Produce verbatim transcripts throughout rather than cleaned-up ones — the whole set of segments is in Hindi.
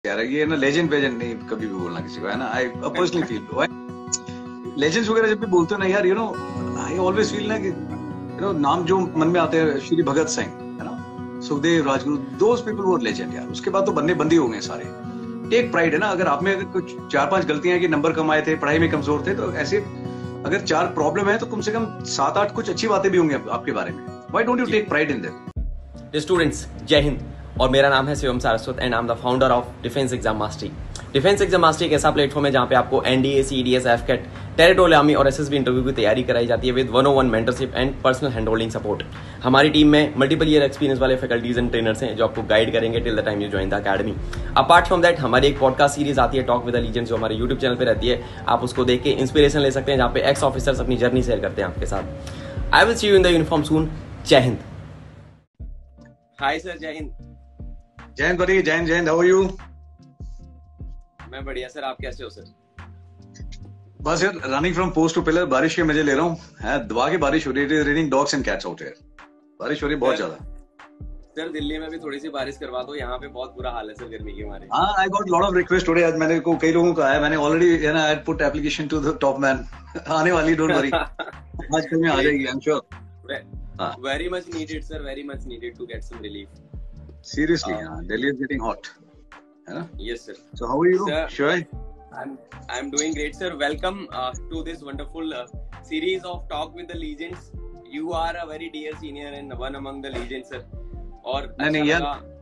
यार ये ना लेजेंड वेजेंड नहीं कभी भी बोलना किसी को, है ना। आई पर्सनली फील लेजेंड्स वगैरह जब भी बोलते हो ना यार, you know I always feel ना कि यू नो नाम जो मन में आते हैं, श्री भगत सिंह, है ना, Sukhdev, Rajguru, those people were legend यार। उसके बाद तो बंदे बंदी हो गए सारे। टेक प्राइड, है ना। अगर आप में अगर कुछ चार पांच गलतियां कि नंबर कम आए थे, पढ़ाई में कमजोर थे, तो ऐसे अगर चार प्रॉब्लम है तो कम से कम सात आठ कुछ अच्छी बातें भी होंगी आपके बारे में। Why don't you take pride in that? Students, जय हिंद। और मेरा नाम है Shivam Saraswat and I am the founder of Defence exam Mastery. Defence exam Mastery एक ऐसा प्लेटफॉर्म है जहां पे आपको NDA, CDS, AFCAT, territorial army और एसएसबी इंटरव्यू की तैयारी कराई जाती है with one o one mentorship and personal hand holding support. हमारी टीम में मल्टीपल ईयर एक्सपीरियंस वाले फैकल्टीज एंड ट्रेनर्स हैं जो आपको गाइड करेंगे till the time you join the academy. Apart from that हमारी एक पॉडकास्ट सीरीज आती है टॉक विद द लीजेंड्स, जो हमारे यूट्यूब चैनल पे रहती है। आप उसको देख के इंस्पिरेशन ले सकते हैं, जहाँ पे एक्स ऑफिसर्स अपनी जर्नी शेयर करते हैं आपके साथ। I will see you in the uniform soon. जय हिंद। हाय सर, जय हिंद। जय हिंद buddy, जय हिंद, जय हिंद। How are you? मैं बढ़िया सर, आप कैसे हो सर? बस यार running from post to pillar, बारिश के मजे ले रहा हूँ। है दबा के बारिश हो रही है, raining dogs and cats out here. बारिश हो रही है बहुत ज्यादा। सर दिल्ली में भी थोड़ी सी बारिश करवा दो, यहाँ पे बहुत बुरा हाल है सर गर्मी के मारे। हाँ, I got lot of request today. आज मैंने को कई लोगों का आया, मैंने ऑलरेडी, है ना, I put application to the top man. आने वाली, डोंट वरी। आज कल में आ जाएगी, I am sure. Very much needed sir, very much needed to get some relief. Seriously, हाँ, दिल्ली इज गेटिंग हॉट, है ना? Yes sir. So how are you? Sure, I'm I'm doing great, sir. Welcome uh, to this wonderful uh, series of Talk with the Legends. You are a very dear senior and one among the legends, sir. और नहीं यार,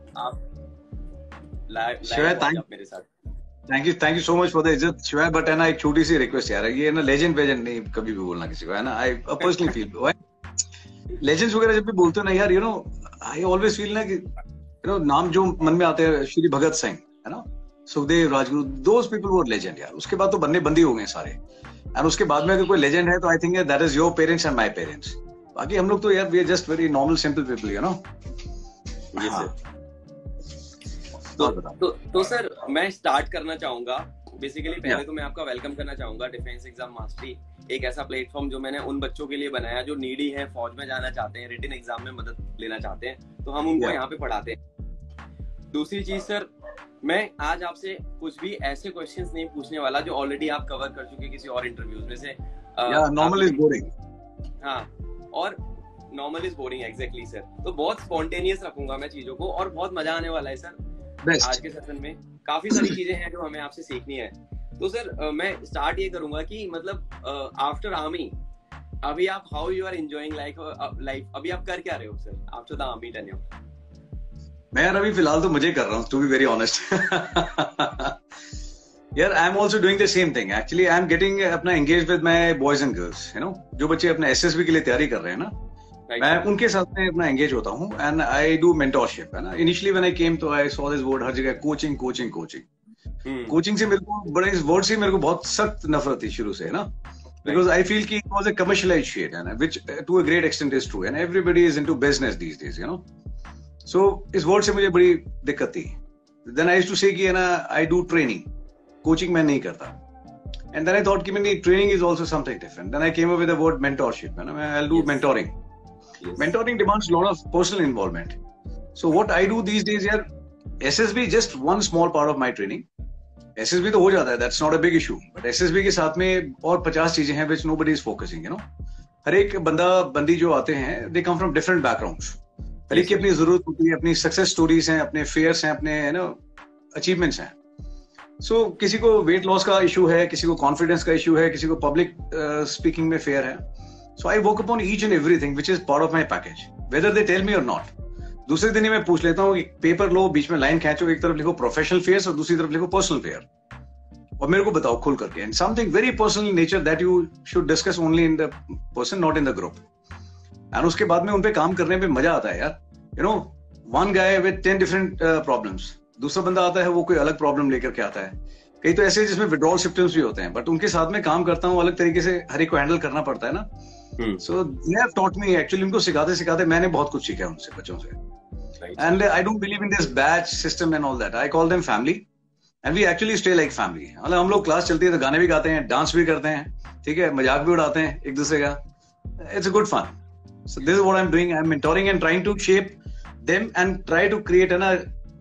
आप लाइव श्योर, थैंक मेरे साथ। Thank you, thank you so much for the इज्जत श्योर। बट है ना, एक छोटी सी रिक्वेस्ट यार, ये ना लेजेंड वेजेंड नहीं कभी भी बोलना किसी को, है ना। आई पर्सनली फील लेजेंड्स वगैरह जब भी बोलते हो ना यार, you know I always feel ना कि यू नो नाम जो मन में आते हैं, श्री भगत सिंह, है ना, Sukhdev, Rajguru, those people were legend यार। उसके बाद तो बंदे बंदी हो गए सारे। एंड उसके बाद में अगर कोई लेजेंड है तो I think that is your parents and my parents. बाकी हम लोग तो यार we are just very normal simple people, you know. जी सर। तो तो तो सर मैं स्टार्ट करना चाहूंगा। बेसिकली पहले yeah. तो मैं आपका वेलकम करना चाहूंगा। डिफेंस एग्जाम मास्टरी एक ऐसा प्लेटफॉर्म जो मैंने उन बच्चों के लिए बनाया जो नीडी है, फौज में जाना चाहते हैं, रिटन एग्जाम में मदद लेना चाहते हैं, तो हम उनको yeah. यहाँ पे पढ़ाते हैं। दूसरी चीज सर, मैं आज आपसे कुछ भी ऐसे क्वेश्चंस नहीं पूछने वाला जो ऑलरेडी आप कवर कर चुके किसी और इंटरव्यूज में से। Normal is boring. हाँ, और normal is boring, exactly sir. तो बहुत स्पॉन्टेनियस रखूंगा मैं चीजों को और बहुत मजा आने वाला है सर। Best. आज के सेशन में काफी सारी चीजें हैं जो हमें आपसे सीखनी है। तो सर uh, मैं स्टार्ट ये करूंगा कि मतलब आफ्टर आर्मी अभी आप how you are enjoying life life अभी आप कर क्या रहे हो sir after the army tenure? मैं यार अभी फिलहाल तो मजे कर रहा हूँ, टू बी वेरी ऑनेस्ट। यार I am also doing the same thing actually. I am getting अपना engage with my boys and girls, you know, जो बच्चे अपने एसएसबी के लिए तैयारी कर रहे हैं ना, right, मैं sir. उनके साथ में अपना एंगेज होता हूँ एंड आई डू मेंटोरशिप, है ना। इनिशियली व्हेन आई केम तो आई सॉ दिस वर्ड हर जगह, कोचिंग कोचिंग कोचिंग कोचिंग से मेरे को बड़े, इस वर्ड से मेरे को बहुत सख्त नफरत थी शुरू से, है ना, बिकॉज आई फील कि it was a commercialized shit, है ना, which to a great extent is true and everybody is into business these days, you know. So so, इस वर्ड से मुझे बड़ी दिक्कत थी। देन आई यूज्ड टू से कि, है ना, आई डू ट्रेनिंग, कोचिंग मैं नहीं करता। एंड देन आई थॉट कि मैंने training is also something different. Then I came up with the word mentorship, है ना, मैं I will do mentoring. Mentoring demands lot of personal involvement. So what I do these days यार, SSB just one small part of my training. SSB तो हो जाता है, that's not a big issue, but SSB के साथ में और पचास चीजें हैं which nobody is focusing, you no. हर एक बंदा बंदी जो आते हैं, they come from different backgrounds. हर एक की अपनी जरूरत होती है, अपनी सक्सेस स्टोरीज हैं, अपने फेयर्स हैं, अपने, है ना, अचीवमेंट्स हैं। सो so, किसी को वेट लॉस का इशू है, किसी को कॉन्फिडेंस का इशू है, किसी को पब्लिक स्पीकिंग में फेयर है। So I work upon each and everything which is part of my package, whether they tell me or not. दूसरे दिन ही मैं पूछ लेता हूँ कि पेपर लो, बीच में लाइन खींचो, एक तरफ लिखो प्रोफेशनल फेयर्स और दूसरी तरफ लिखो पर्सनल फेयर, और मेरे को बताओ खुल करके, and something very personal in nature that you should discuss only in the person, not in the group. And उसके बाद में उन पे काम करने में मजा आता है यार, you know. One guy with ten different problems, दूसरा बंदा आता है वो कोई अलग प्रॉब्लम लेकर के आता है। कई तो ऐसे जिसमें विड्रॉल सिम्पटम्स भी होते हैं, बट उनके साथ में काम करता हूँ, अलग तरीके से हर एक को हैंडल करना पड़ता है ना। So they have taught me actually, उनको सिखाते सिखाते मैंने बहुत कुछ सीखा उनसे, बच्चों से। And I don't believe in this batch system and all that. I call them family and we actually stay like family. मतलब हम लोग क्लास चलती है तो गाने भी गाते हैं, डांस भी करते हैं, ठीक है, मजाक भी उड़ाते हैं एक दूसरे का। It's a good fun. So this is what I am doing. I am mentoring and trying to shape them and try to create a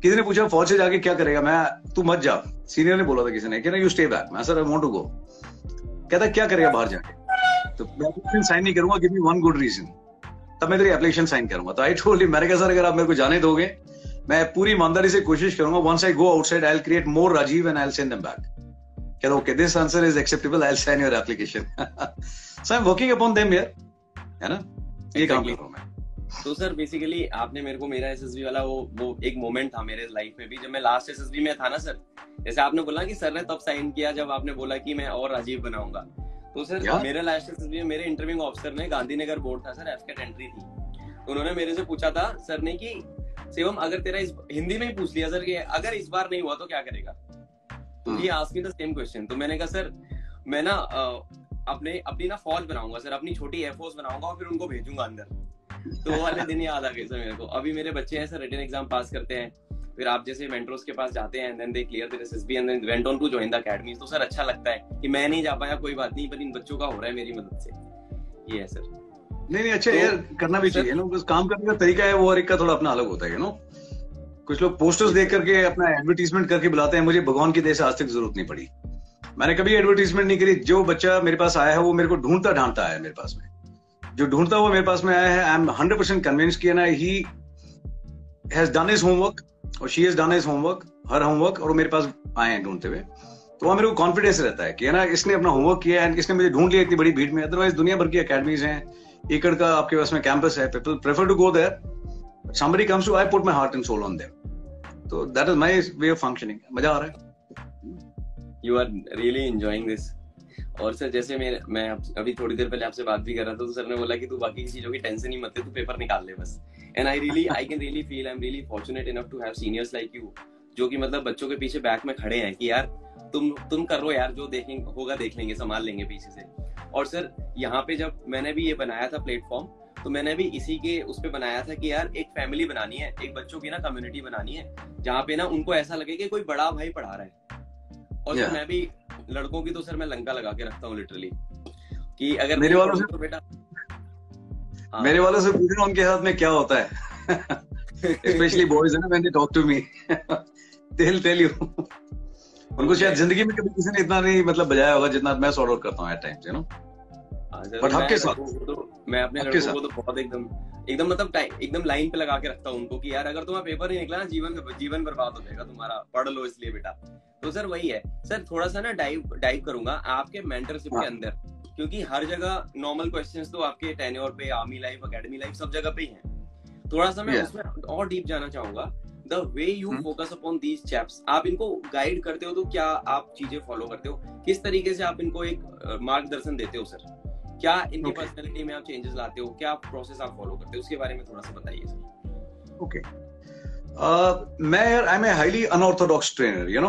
किसी ने पूछा फौज से जाके क्या करेगा, मैं तू मत जा, सीनियर ने बोला था किसी ने, कहना यू स्टे बैक। मैं sir I want to go. कहता क्या करेगा बाहर जाके, तो मैं एप्लीकेशन साइन नहीं करूंगा, give me one good reason, तब मैं तेरी एप्लीकेशन साइन करूंगा। तो आई टोल्ड हिम, मैंने कहा सर अगर आप मेरे को जाने दोगे मैं पूरी ईमानदारी से कोशिश करूंगा, once I go outside I will create more Rajiv and I will send them back. कहता okay this answer is acceptable, I will sign your application. So I am working upon them here, है ना, ये काम कर रहा हूं मैं। तो सर बेसिकली आपने मेरे को मेरा एसएसबी वाला वो वो एक मोमेंट था मेरे लाइफ में भी, जब मैं लास्ट एसएसबी में था ना सर, जैसे आपने बोला कि सर ने तब साइन किया जब आपने बोला कि मैं और राजीव बनाऊंगा। तो सर मेरे लास्ट एसएसबी में मेरे इंटरव्यूइंग ऑफिसर ने, गांधीनगर बोर्ड था सर, एफकेट एंट्री थी, तो उन्होंने मेरे से पूछा था सर ने कि शिवम अगर तेरा इस हिंदी में ही पूछ लिया सर कि अगर इस बार नहीं हुआ तो क्या करेगा, तो ये ask me the same question. तो मैंने कहा सर मैं ना अपने अपनी ना फौज बनाऊंगा सर, अपनी छोटी एयरफोर्स बनाऊंगा और फिर उनको भेजूंगा अंदर। तो वो वाले दिन याद आ गए सर मेरे को। अभी मेरे बच्चे हैं सर, रिटन एग्जाम पास करते हैं, फिर आप जैसे मेंटर्स के पास जाते हैं, then they clear there SSB and then went on to join the academy. तो सर अच्छा लगता है कि मैं नहीं जा पाया, कोई बात नहीं, पर इन बच्चों का हो रहा है मेरी मदद से। ये है सर। नहीं नहीं अच्छा तो, यार करना भी चाहिए ना, बस काम करने का तरीका है वो, और एक का थोड़ा अपना अलग होता है, यू नो। कुछ लोग पोस्टर्स देख करके अपना एडवर्टीजमेंट करके बुलाते हैं, मुझे भगवान की दया से आज तक जरूरत नहीं पड़ी, मैंने कभी एडवर्टीजमेंट नहीं करी। जो बच्चा मेरे पास आया है वो मेरे को ढूंढता ढांढता है मेरे पास में, जो ढूंढता हुआ मेरे पास में आया है, I am hundred percent convince किया ना, he has done his homework और she has done his homework, her homework, और वो मेरे पास आए हैं ढूंढते हुए। तो वहां मेरे को कॉन्फिडेंस रहता है कि ना इसने अपना होमवर्क किया है, इसने मुझे ढूंढ लिया इतनी बड़ी भीड़ में। अदरवाइज दुनिया भर की अकेडमीज हैं, एकड़ का आपके पास में कैंपस है, people prefer to go there, somebody comes to, I put my heart and soul on them. So that is my way of functioning. मजा आ रहा है। You are really enjoying this. और सर जैसे मैं मैं अभी थोड़ी देर पहले आपसे बात भी कर रहा था, तो सर ने बोला कि तू बाकी चीजों की टेंशन ही मत ले, तू पेपर निकाल ले बस। And I really I can really feel I am really fortunate enough to have seniors like you, जो कि मतलब बच्चों के पीछे बैक में खड़े हैं कि यार तुम तुम करो यार, जो देखेंगे होगा देख लेंगे, संभाल लेंगे पीछे से। और सर यहाँ पे जब मैंने भी ये बनाया था प्लेटफॉर्म, तो मैंने भी इसी के उस पे बनाया था कि यार एक फैमिली बनानी है, एक बच्चों की ना कम्युनिटी बनानी है, जहाँ पे ना उनको ऐसा लगे कि कोई बड़ा भाई पढ़ा रहा है। और yeah. सर मैं भी लड़कों की तो सर मैं लंका लगा के रखता हूँ लिटरली, कि अगर मेरे वालों से तो बेटा हाँ। मेरे वालों से पूछना उनके साथ में क्या होता है, स्पेशली बॉयज है ना, when they talk to me they will tell you. उनको शायद जिंदगी में कभी किसी ने इतना नहीं मतलब बजाया होगा जितना मैं सॉर्ट आउट करता हूँ at times, you know. But हक के साथ तो मैं अपने लड़कों को तो बहुत एकदम एकदम मतलब एकदम लाइन पे लगा के रखता हूँ उनको कि यार अगर तुम्हारा पेपर नहीं निकला ना, जीवन जीवन बर्बाद हो जाएगा तुम्हारा, पढ़ लो इसलिए बेटा। तो सर वही है सर, थोड़ा सा ना डाइव डाइव करूंगा आपके मेंटरशिप के अंदर, क्योंकि हर जगह नॉर्मल क्वेश्चंस तो आपके टेन्योर पे, आर्मी लाइफ, एकेडमी लाइफ, सब जगह पे ही है। थोड़ा सा मैं उसमें और डीप जाना चाहूंगा, the way you focus upon these chaps, आप इनको गाइड करते हो तो क्या आप चीजें फॉलो करते हो, किस तरीके से आप इनको एक मार्गदर्शन देते हो सर, क्या इनकी okay. पर्सनालिटी में आप चेंजेस लाते हो, क्या प्रोसेस आप फॉलो करते हो, उसके बारे में थोड़ा सा बताइए सर। ओके, मैं यार I am a highly unorthodox trainer, you know.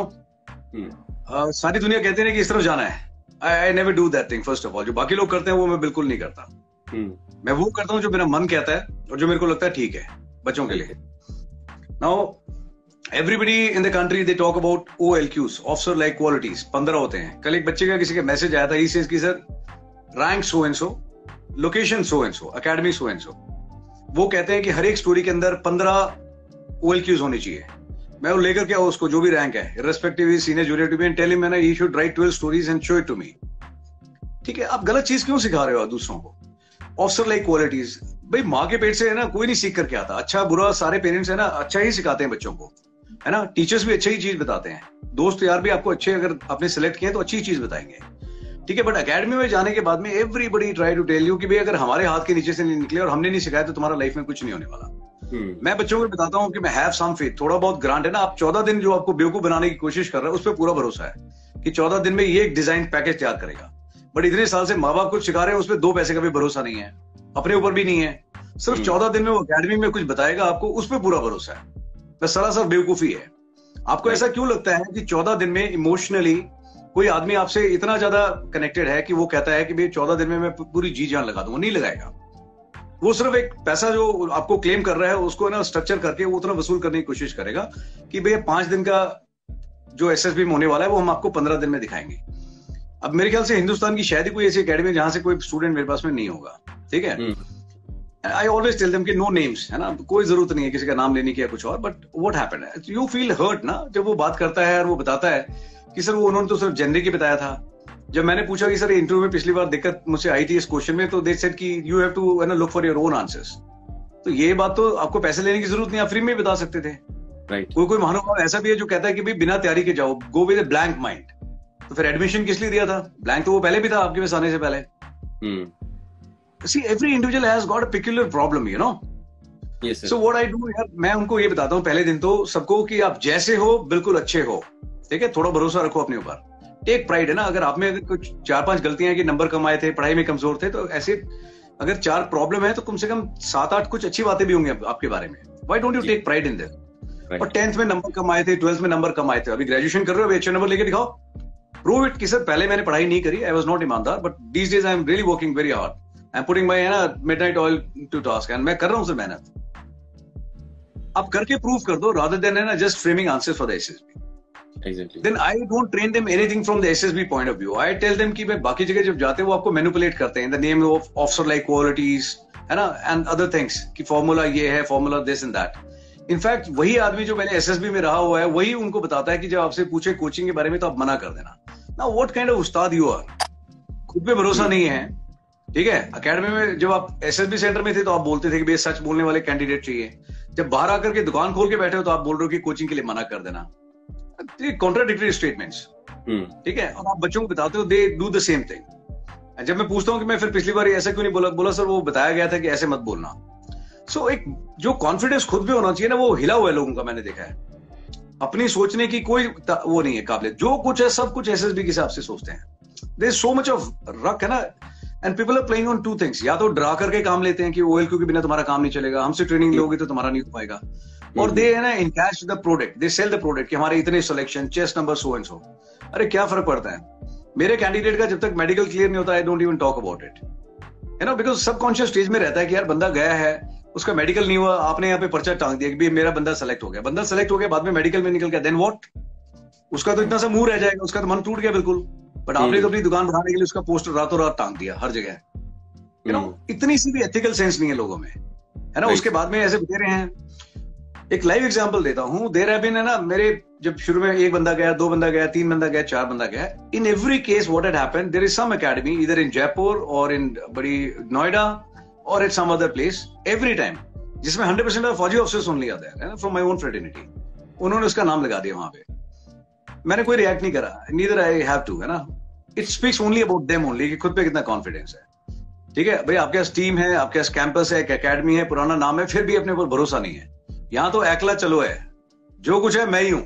सारी दुनिया कहते हैं कि इस तरफ जाना है, I never do that thing. First of all जो बाकी लोग करते हैं वो मैं बिल्कुल नहीं करता। hmm. मैं वो करता हूँ जो मेरा मन कहता है और जो मेरे को लगता है ठीक है बच्चों के लिए। Now everybody in the country they talk about O L Qs, officer like qualities, पंद्रह होते हैं। कल एक बच्चे का किसी का मैसेज आया था, ही सेज कि sir rank so and so, location so and so, academy so and so. वो कहते हैं कि हर एक स्टोरी के अंदर पंद्रह ओ एल क्यूज होनी चाहिए। मैं वो लेकर के उसको जो भी रैंक है, irrespective senior junior to be, and tell him मैंने he should write twelve stories and show it to me. ठीक है, आप गलत चीज क्यों सिखा रहे हो दूसरों को? ऑफिसर लाइक क्वालिटीज, भाई माँ के पेट से है ना, कोई नहीं सीख करके आता। अच्छा बुरा सारे पेरेंट्स है ना अच्छा ही सिखाते हैं बच्चों को, है ना। टीचर्स भी अच्छी ही चीज बताते हैं, दोस्त यार भी आपको अच्छे अगर आपने सेलेक्ट किए तो अच्छी चीज बताएंगे, ठीक है। बट एकेडमी में जाने के बाद में everybody try to tell you कि भाई अगर हमारे हाथ के नीचे से नहीं निकले और हमने नहीं सिखाया तो तुम्हारा लाइफ में कुछ नहीं होने वाला। hmm. मैं बच्चों को बताता हूँ कि मैं हैव सम फेथ, थोड़ा बहुत ग्रांट है ना, आप चौदह दिन जो आपको बेवकूफ बनाने की कोशिश कर रहे हैं उस पर पूरा भरोसा है कि चौदह दिन में ये एक डिजाइन पैकेज तैयार करेगा। बट इतने साल से माँ बाप कुछ सिखा रहे हैं, उस पर दो पैसे का भी भरोसा नहीं है, अपने ऊपर भी नहीं है। सिर्फ hmm. चौदह दिन में वो अकेडमी में कुछ बताएगा आपको, उस पर पूरा भरोसा है। बस सरासर बेवकूफी है। आपको ऐसा क्यों लगता है कि चौदह दिन में इमोशनली कोई आदमी आपसे इतना ज्यादा कनेक्टेड है कि वो कहता है कि भाई चौदह दिन में मैं पूरी जी जान लगा दूंगा? नहीं लगाएगा। वो सिर्फ एक पैसा जो आपको क्लेम कर रहा है उसको ना स्ट्रक्चर करके वो उतना वसूल करने की कोशिश करेगा कि भैया पांच दिन का जो एसएसबी में होने वाला है वो हम आपको पंद्रह दिन में दिखाएंगे। अब मेरे ख्याल से हिंदुस्तान की शायद ही कोई ऐसी अकेडमी जहां से कोई स्टूडेंट मेरे पास में नहीं होगा, ठीक है। आई ऑलवेज टेल देम कि नो नेम्स, है ना, कोई जरूरत नहीं है किसी का नाम लेने की या कुछ और, but what happened, you feel hurt ना जब वो बात करता है और वो बताता है कि सर वो उन्होंने तो सिर्फ जेनरिक ही बताया था। जब मैंने पूछा कि सर इंटरव्यू में पिछली बार दिक्कत मुझसे आई थी इस क्वेश्चन में, तो दे सेड कि यू हैव टू है ना look for your own answers. तो ये बात तो आपको पैसे लेने की जरूरत नहीं, आप फ्री में बता सकते थे। राइट। कोई कोई महानुभाव ऐसा भी है जो कहता है कि भाई बिना तैयारी के जाओ, go with a blank mind. तो फिर एडमिशन किस लिए दिया था? ब्लैंक तो वो पहले भी था आपके पास आने से पहले। See every individual has got a peculiar problem, you know. So what I do यार, मैं उनको ये बताता हूँ पहले दिन तो सबको कि आप जैसे हो बिल्कुल अच्छे हो, ठीक है, थोड़ा भरोसा रखो अपने ऊपर, टेक प्राइड, है ना। अगर आप में अगर कुछ चार पांच गलतियां हैं कि नंबर कम आए थे, पढ़ाई में कमजोर थे, तो ऐसे अगर चार प्रॉब्लम है तो कम से कम सात आठ कुछ अच्छी बातें भी होंगी आपके बारे में। Why don't you take pride in this? और टेंथ में नंबर कम आए थे, ट्वेल्थ में नंबर कम आए थे, अभी ग्रेजुएशन कर रहे हो, अभी अच्छे नंबर लेके दिखाओ, प्रूव इट कि सर पहले मैंने पढ़ाई नहीं करी, आई वाज नॉट ईमानदार, but these days I am really working very hard, I am putting my है ना midnight oil to task, and मैं कर रहा हूं सर मेहनत। आप करके प्रूव कर दो, रादर देन है ना just framing answers for the SSB. Exactly. Then I don't train them anything from the S S B point of view. I tell them कि भाई बाकी जगह जब जाते हैं वो आपको मैनिपुलेट करते हैं in the name of officer like qualities, है ना, and other things कि फॉर्मूला ये है, formula this and that. In fact वही आदमी जो मैंने S S B में रहा हुआ है वही उनको बताता है कि जब आपसे पूछे कोचिंग के बारे में तो आप मना कर देना। Now what kind of Ustad you are? खुद पे भरोसा नहीं है, ठीक है। अकेडमी में जब आप S S B सेंटर में थे तो आप बोलते थे कि भाई सच बोलने वाले कैंडिडेट चाहिए, जब बाहर आकर के दुकान खोल के बैठे हो तो आप बोल रहे हो कि कोचिंग के लिए मना कर देना। कॉन्ट्राडिक्टरी स्टेटमेंट्स, ठीक है। और आप बच्चों को बताते हो they do the same thing. जब मैं पूछता हूं कि मैं फिर पिछली बार ऐसा क्यों नहीं बोला, बोला सर वो बताया गया था कि ऐसे मत बोलना। सो so, एक जो कॉन्फिडेंस खुद पे होना चाहिए ना, वो हिला हुआ है लोगों का, मैंने देखा है। अपनी सोचने की कोई वो नहीं है काबिलियत, जो कुछ है सब कुछ एसएसबी के हिसाब से सोचते हैं। There is so much of ruck, है ना, and people are playing on two things. या तो डरा करके काम लेते हैं कि ओएलक्यू के बिना तुम्हारा काम नहीं चलेगा, हमसे ट्रेनिंग लोगे तो तुम्हारा नहीं हो पाएगा, और दे है ना encash the product, they sell the product कि हमारे इतने selection, chest number so and so. अरे क्या फर्क पड़ता है मेरे कैंडिडेट का, जब तक मेडिकल क्लियर नहीं होता, I don't even talk about it, है ना, बिकॉज सबकॉन्शियस स्टेज में रहता है कि यार बंदा गया है, उसका मेडिकल नहीं हुआ, आपने यहाँ पे पर्चा टांग दिया कि मेरा बंदा सेलेक्ट हो गया, बंदा सेलेक्ट हो गया, बाद में मेडिकल में निकल गया, देन व्हाट? उसका तो इतना सा मुंह रह जाएगा, उसका तो मन टूट गया बिल्कुल। बट आपने तो अपनी दुकान बढ़ाने के लिए उसका पोस्टर रातों रात टांग दिया हर जगह, यू नो। इतनी सी भी एथिकल सेंस नहीं है लोगों में, है ना। उसके बाद में ऐसे बता रहे हैं। एक लाइव एग्जांपल देता हूं, देयर हैव बीन, है ना, मेरे जब शुरू में एक बंदा गया, दो बंदा गया, तीन बंदा गया, चार बंदा गया, in every case what had happened, there is some academy either in Jaipur or in बड़ी Noida or at some other place every time, जिसमें हंड्रेड परसेंट ऑफ फौजी ऑफिसर्स ओनली आते हैं फ्रॉम माय ओन फ्रेटर्निटी। उन्होंने उसका नाम लगा दिया वहां पे, मैंने कोई रिएक्ट नहीं करा, नीदर आई हैव टू, है ना। It speaks only about them only कि खुद पे कितना कॉन्फिडेंस है, ठीक है भाई। आपके पास टीम है, आपके पास कैंपस है, एक एकेडमी है, पुराना नाम है, फिर भी अपने ऊपर भरोसा नहीं है। यहाँ तो एकला चलो है, जो कुछ है मैं ही हूँ।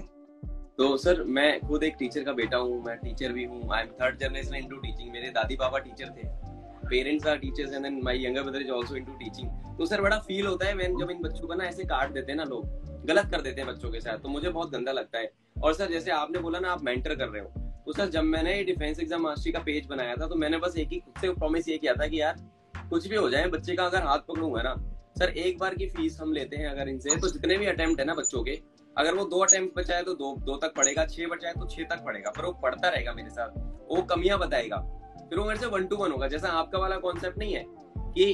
तो सर मैं खुद एक टीचर का बेटा हूँ, मैं टीचर भी हूँ, I am third generation into teaching. मेरे दादी पापा टीचर थे, parents are teachers and then my younger brother is also into teaching. तो सर बड़ा फील होता है व्हेन जब इन बच्चों का ना ऐसे काट देते हैं ना, लोग गलत कर देते हैं बच्चों के साथ, तो मुझे बहुत गंदा लगता है। और सर जैसे आपने बोला ना आप मेंटर कर रहे हो, तो सर जब मैंने डिफेंस एग्जाम मास्टरी का पेज बनाया था तो मैंने बस एक ही खुद से प्रॉमिस ये किया था कि यार कुछ भी हो जाए बच्चे का अगर हाथ पकड़ूंगा ना सर, एक बार की फीस हम लेते हैं अगर इनसे, तो जितने भी अटेम्प्ट है ना बच्चों के, अगर वो दो अटेम्प्ट बचाए तो दो दो तक पढ़ेगा, छह बचाए तो छह तक पढ़ेगा, पर वो पढ़ता रहेगा मेरे साथ, वो कमियां बताएगा, फिर वो मेरे से वन टू वन होगा। जैसा आपका वाला कॉन्सेप्ट नहीं है कि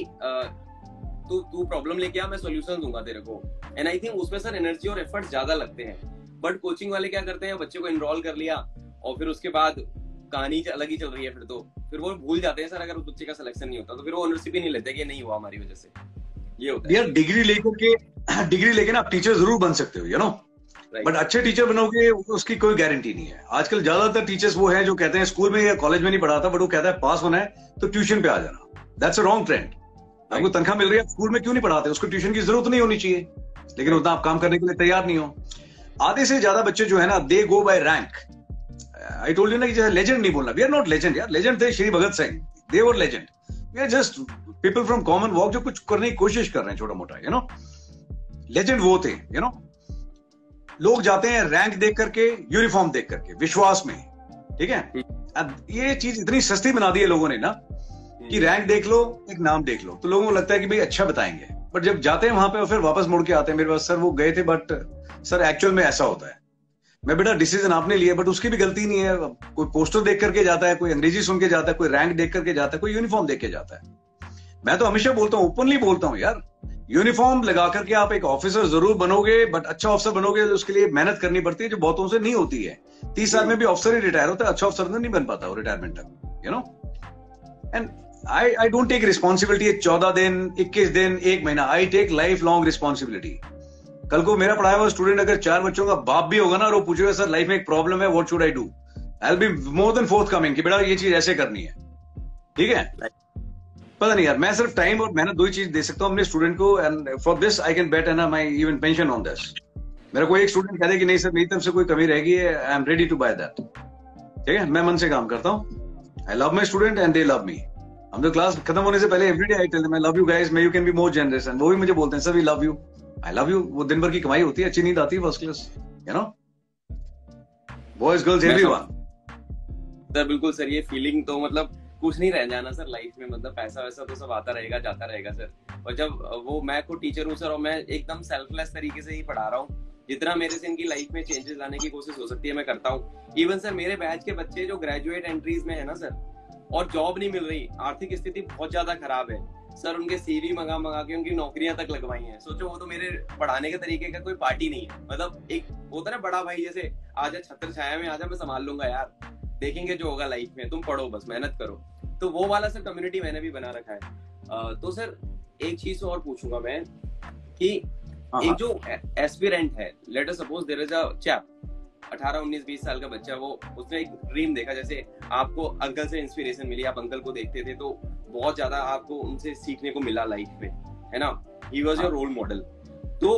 तू तू प्रॉब्लम लेके आ, मैं सोल्यूशन दूंगा तेरे को, एंड आई थिंक उसमें सर एनर्जी और एफर्ट ज्यादा लगते हैं। बट कोचिंग वाले क्या करते हैं, बच्चे को एनरोल कर लिया और फिर उसके बाद कहानी अलग ही चल रही है, फिर तो फिर वो भूल जाते हैं सर, अगर उस बच्चे का सिलेक्शन नहीं होता तो फिर वो ऑनरशिप भी नहीं लेते कि नहीं हुआ हमारी वजह से। ये होता है यार, डिग्री लेकर के डिग्री लेके ना आप टीचर जरूर बन सकते हो, यू नो, बट अच्छे टीचर बनोगे उसकी कोई गारंटी नहीं है। आजकल ज्यादातर टीचर्स वो हैं जो कहते हैं स्कूल में या कॉलेज में नहीं पढ़ाता, बट वो कहता है पास होना है तो ट्यूशन पे आ जाना। That's a wrong trend. आपको तनख्वाह मिल रही है, स्कूल में क्यों नहीं पढ़ाते? उसको ट्यूशन की जरूरत नहीं होनी चाहिए, लेकिन उतना आप काम करने के लिए तैयार नहीं हो। आधे से ज्यादा बच्चे जो है ना, they go by rank. I told you ना कि जैसे लेजेंड नहीं बोलना, वी आर नॉट लेजेंड यार। लेजेंड थे Shri Bhagat Singh, they were legend. We are just people from common walk जो कुछ करने की कोशिश कर रहे हैं छोटा मोटा, यू नो। लेजेंड वो थे, यू नो। लोग जाते हैं रैंक देख करके, यूनिफॉर्म देख करके, विश्वास में, ठीक है। अब ये चीज इतनी सस्ती बना दी है लोगों ने ना कि रैंक देख लो, एक नाम देख लो, तो लोगों को लगता है कि भाई अच्छा बताएंगे, बट जब जाते हैं वहां पे और फिर वापस मुड़ के आते हैं मेरे पास, सर वो गए थे बट सर एक्चुअल में ऐसा होता है। मैं बेटा डिसीजन आपने लिया, बट उसकी भी गलती नहीं है। कोई पोस्टर देख करके जाता है, कोई अंग्रेजी सुन के जाता है, कोई रैंक देख करके जाता है, कोई यूनिफॉर्म देख के जाता है। मैं तो हमेशा बोलता हूँ, ओपनली बोलता हूँ यार, यूनिफॉर्म लगा करके आप एक ऑफिसर जरूर बनोगे, बट अच्छा ऑफिसर बनोगे तो उसके लिए मेहनत करनी पड़ती है, जो बहुतों से नहीं होती है। तीस साल में भी ऑफिसर ही रिटायर होता है, अच्छा ऑफिसर तो नहीं बन पाता वो रिटायरमेंट तक, you know. And I I don't take responsibility चौदह दिन, इक्कीस दिन, एक महीना। I take lifelong responsibility. कल को मेरा पढ़ाया हुआ स्टूडेंट अगर चार बच्चों का बाप भी होगा ना, और वो पूछेगा सर लाइफ में एक प्रॉब्लम है, what should I do, I will be more than forthcoming कि बेटा ये चीज ऐसे करनी है, ठीक है। पता नहीं यार, मैं सिर्फ टाइम और मेहनत दो ही चीज दे सकता हूँ अपने स्टूडेंट को, and for this I can bet and my even pension on this. मेरा कोई एक स्टूडेंट कह दे कि नहीं सर मेरी तरफ से कोई कमी रहेगी, I am ready to buy that, ठीक है। मैं मन से काम करता हूँ। I love my student and they love me. हम तो क्लास खत्म होने से पहले everyday I tell them I love you guys, may you can be more generous, and वो भी मुझे बोलते हैं sir we love you, I love you. वो दिन भर की कमाई होती है, अच्छी नींद आती है, first class, you know. Boys girls everyone. Sir बिल्कुल सर, ये फीलिंग तो मतलब कुछ नहीं रह जाना सर लाइफ में, मतलब पैसा वैसा तो सब आता रहेगा जाता रहेगा सर। और जब वो, मैं को टीचर हूँ सर, और मैं एकदम सेल्फलेस तरीके से ही पढ़ा रहा हूँ, जितना मेरे से इनकी लाइफ में चेंजेस लाने की कोशिश हो सकती है मैं करता हूँ। इवन सर मेरे बैच के बच्चे जो ग्रेजुएट एंट्रीज में है ना सर, और जॉब नहीं मिल रही, आर्थिक स्थिति बहुत ज्यादा खराब है सर, उनके सीवी मंगा मंगा के उनकी नौकरियां तक लगवाई हैं। सोचो, वो तो मेरे पढ़ाने के तरीके का कोई पार्टी नहीं है, मतलब एक होता ना बड़ा भाई जैसे, आजा छत्र छाया में आजा, मैं संभाल लूंगा यार, देखेंगे जो होगा लाइफ में, तुम पढ़ो बस मेहनत करो। तो वो वाला सर कम्युनिटी मैंने भी बना रखा है। आ, तो सर एक चीज और पूछूंगा मैं कि एक जो एस्पिरेंट है, let us suppose there is a chap, अठारह उन्नीस बीस साल का बच्चा, वो उसने एक ड्रीम देखा, जैसे आपको अंकल से इंस्पिरेशन मिली, आप अंकल को देखते थे तो बहुत ज्यादा आपको उनसे सीखने को मिला लाइफ में, है ना, he was your role model. तो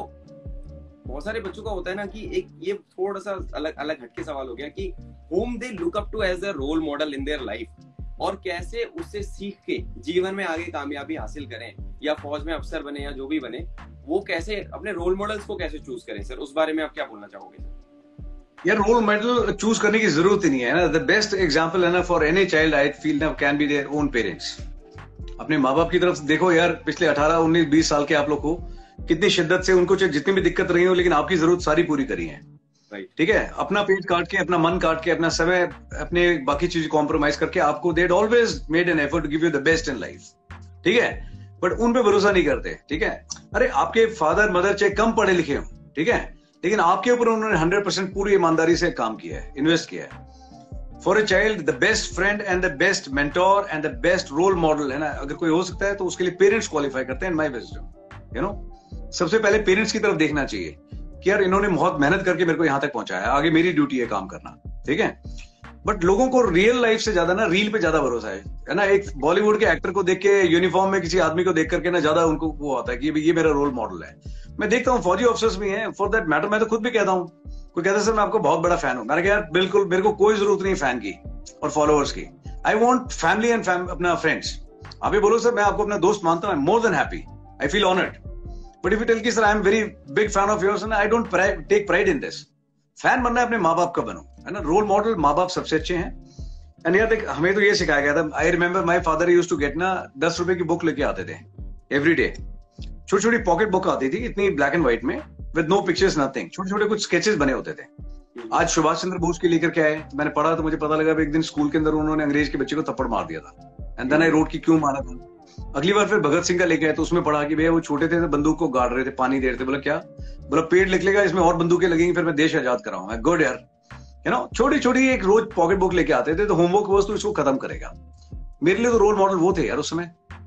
बहुत सारे बच्चों का होता है ना कि एक ये थोड़ा सा अलग अलग हटके सवाल हो गया कि whom they look up to as a role model in their life, और कैसे उससे सीख के जीवन में आगे कामयाबी हासिल करें, या फौज में अफसर बने या जो भी बने, वो कैसे अपने रोल मॉडल्स को कैसे चूज करें सर, उस बारे में आप क्या बोलना चाहोगे सर? यार रोल मॉडल चूज करने की जरूरत ही नहीं है ना। द बेस्ट एग्जांपल है ना for any child I feel ना can be their own parents. अपने माँ बाप की तरफ देखो यार, पिछले अठारह उन्नीस बीस साल के आप लोग को कितनी शिद्दत से उनको जितनी भी दिक्कत रही हो, लेकिन आपकी जरूरत सारी पूरी करी है, ठीक है। अपना पेट काट के, अपना मन काट के, अपना समय, अपने बाकी चीज कॉम्प्रोमाइज करके आपको they always made an effort to give you the best in life, ठीक है। बट उन पे भरोसा नहीं करते, ठीक है। अरे आपके फादर मदर चाहे कम पढ़े लिखे हो, ठीक है, लेकिन आपके ऊपर उन्होंने हंड्रेड परसेंट पूरी ईमानदारी से काम किया है, इन्वेस्ट किया है। For a child the best friend and the best mentor and the best role model है ना, अगर कोई हो सकता है तो उसके लिए पेरेंट्स क्वालिफाई करते हैं, in my wisdom, you know. सबसे पहले पेरेंट्स की तरफ देखना चाहिए कि यार इन्होंने बहुत मेहनत करके मेरे को यहां तक पहुंचाया, आगे मेरी ड्यूटी है काम करना, ठीक है। बट लोगों को रियल लाइफ से ज्यादा ना रील पे ज्यादा भरोसा है, है ना। एक बॉलीवुड के एक्टर को देख के, यूनिफॉर्म में किसी आदमी को देख करके ना ज्यादा उनको वो आता है कि ये मेरा रोल मॉडल है। मैं देखता हूँ फौजी ऑफिसर्स भी हैं, फॉर दैट मैटर मैं तो खुद भी कहता हूँ, कोई कहता है सर मैं आपको बहुत बड़ा फैन हूँ, मैंने कहा यार बिल्कुल मेरे को कोई जरूरत नहीं फैन की और फॉलोअर्स की, आई वॉन्ट फैमिली एंड अपना फ्रेंड्स। आप ये बोलो सर मैं आपको अपना दोस्त मानता हूँ, more than happy, I feel honoured. But if you tell की sir I am very big fan of yours, I don't take pride in this. Fan बनना है अपने माँ बाप का बनो, है ना। रोल मॉडल माँ बाप सबसे अच्छे हैं। एंड यार देख, हमें तो ये सिखाया गया था, I remember my father used to get ना दस रुपए की बुक लेके आते थे एवरी डे, छोटी छोटी पॉकेट बुक आती थी, इतनी ब्लैक एंड व्हाइट में, विद नो पिक्चर्स नथिंग, छोटे छोटे कुछ स्केचेस बने होते थे। आज सुभाष चंद्र बोस के लेकर के आए, मैंने पढ़ा तो मुझे पता लगा एक दिन स्कूल के अंदर उन्होंने अंग्रेज के बच्चे को थप्पड़ मार दिया था, एंड देन आई रोट कि क्यों मारा था। अगली बार फिर भगत सिंह का लेके आए तो उसमें पढ़ा कि भैया वो छोटे थे तो बंदूक को गाड़ रहे थे, पानी दे रहे थे। बोला क्या? बोला पेड़ निकलेगा इसमें और बंदूकें लगेंगी, फिर मैं देश आजाद कराऊंगा। गुड यार, यू नो, छोटी छोटी एक रोज पॉकेट बुक लेके आते थे, तो होमवर्क वस्तु इसको खत्म करेगा। मेरे लिए तो रोल मॉडल वो थे यार उस समय,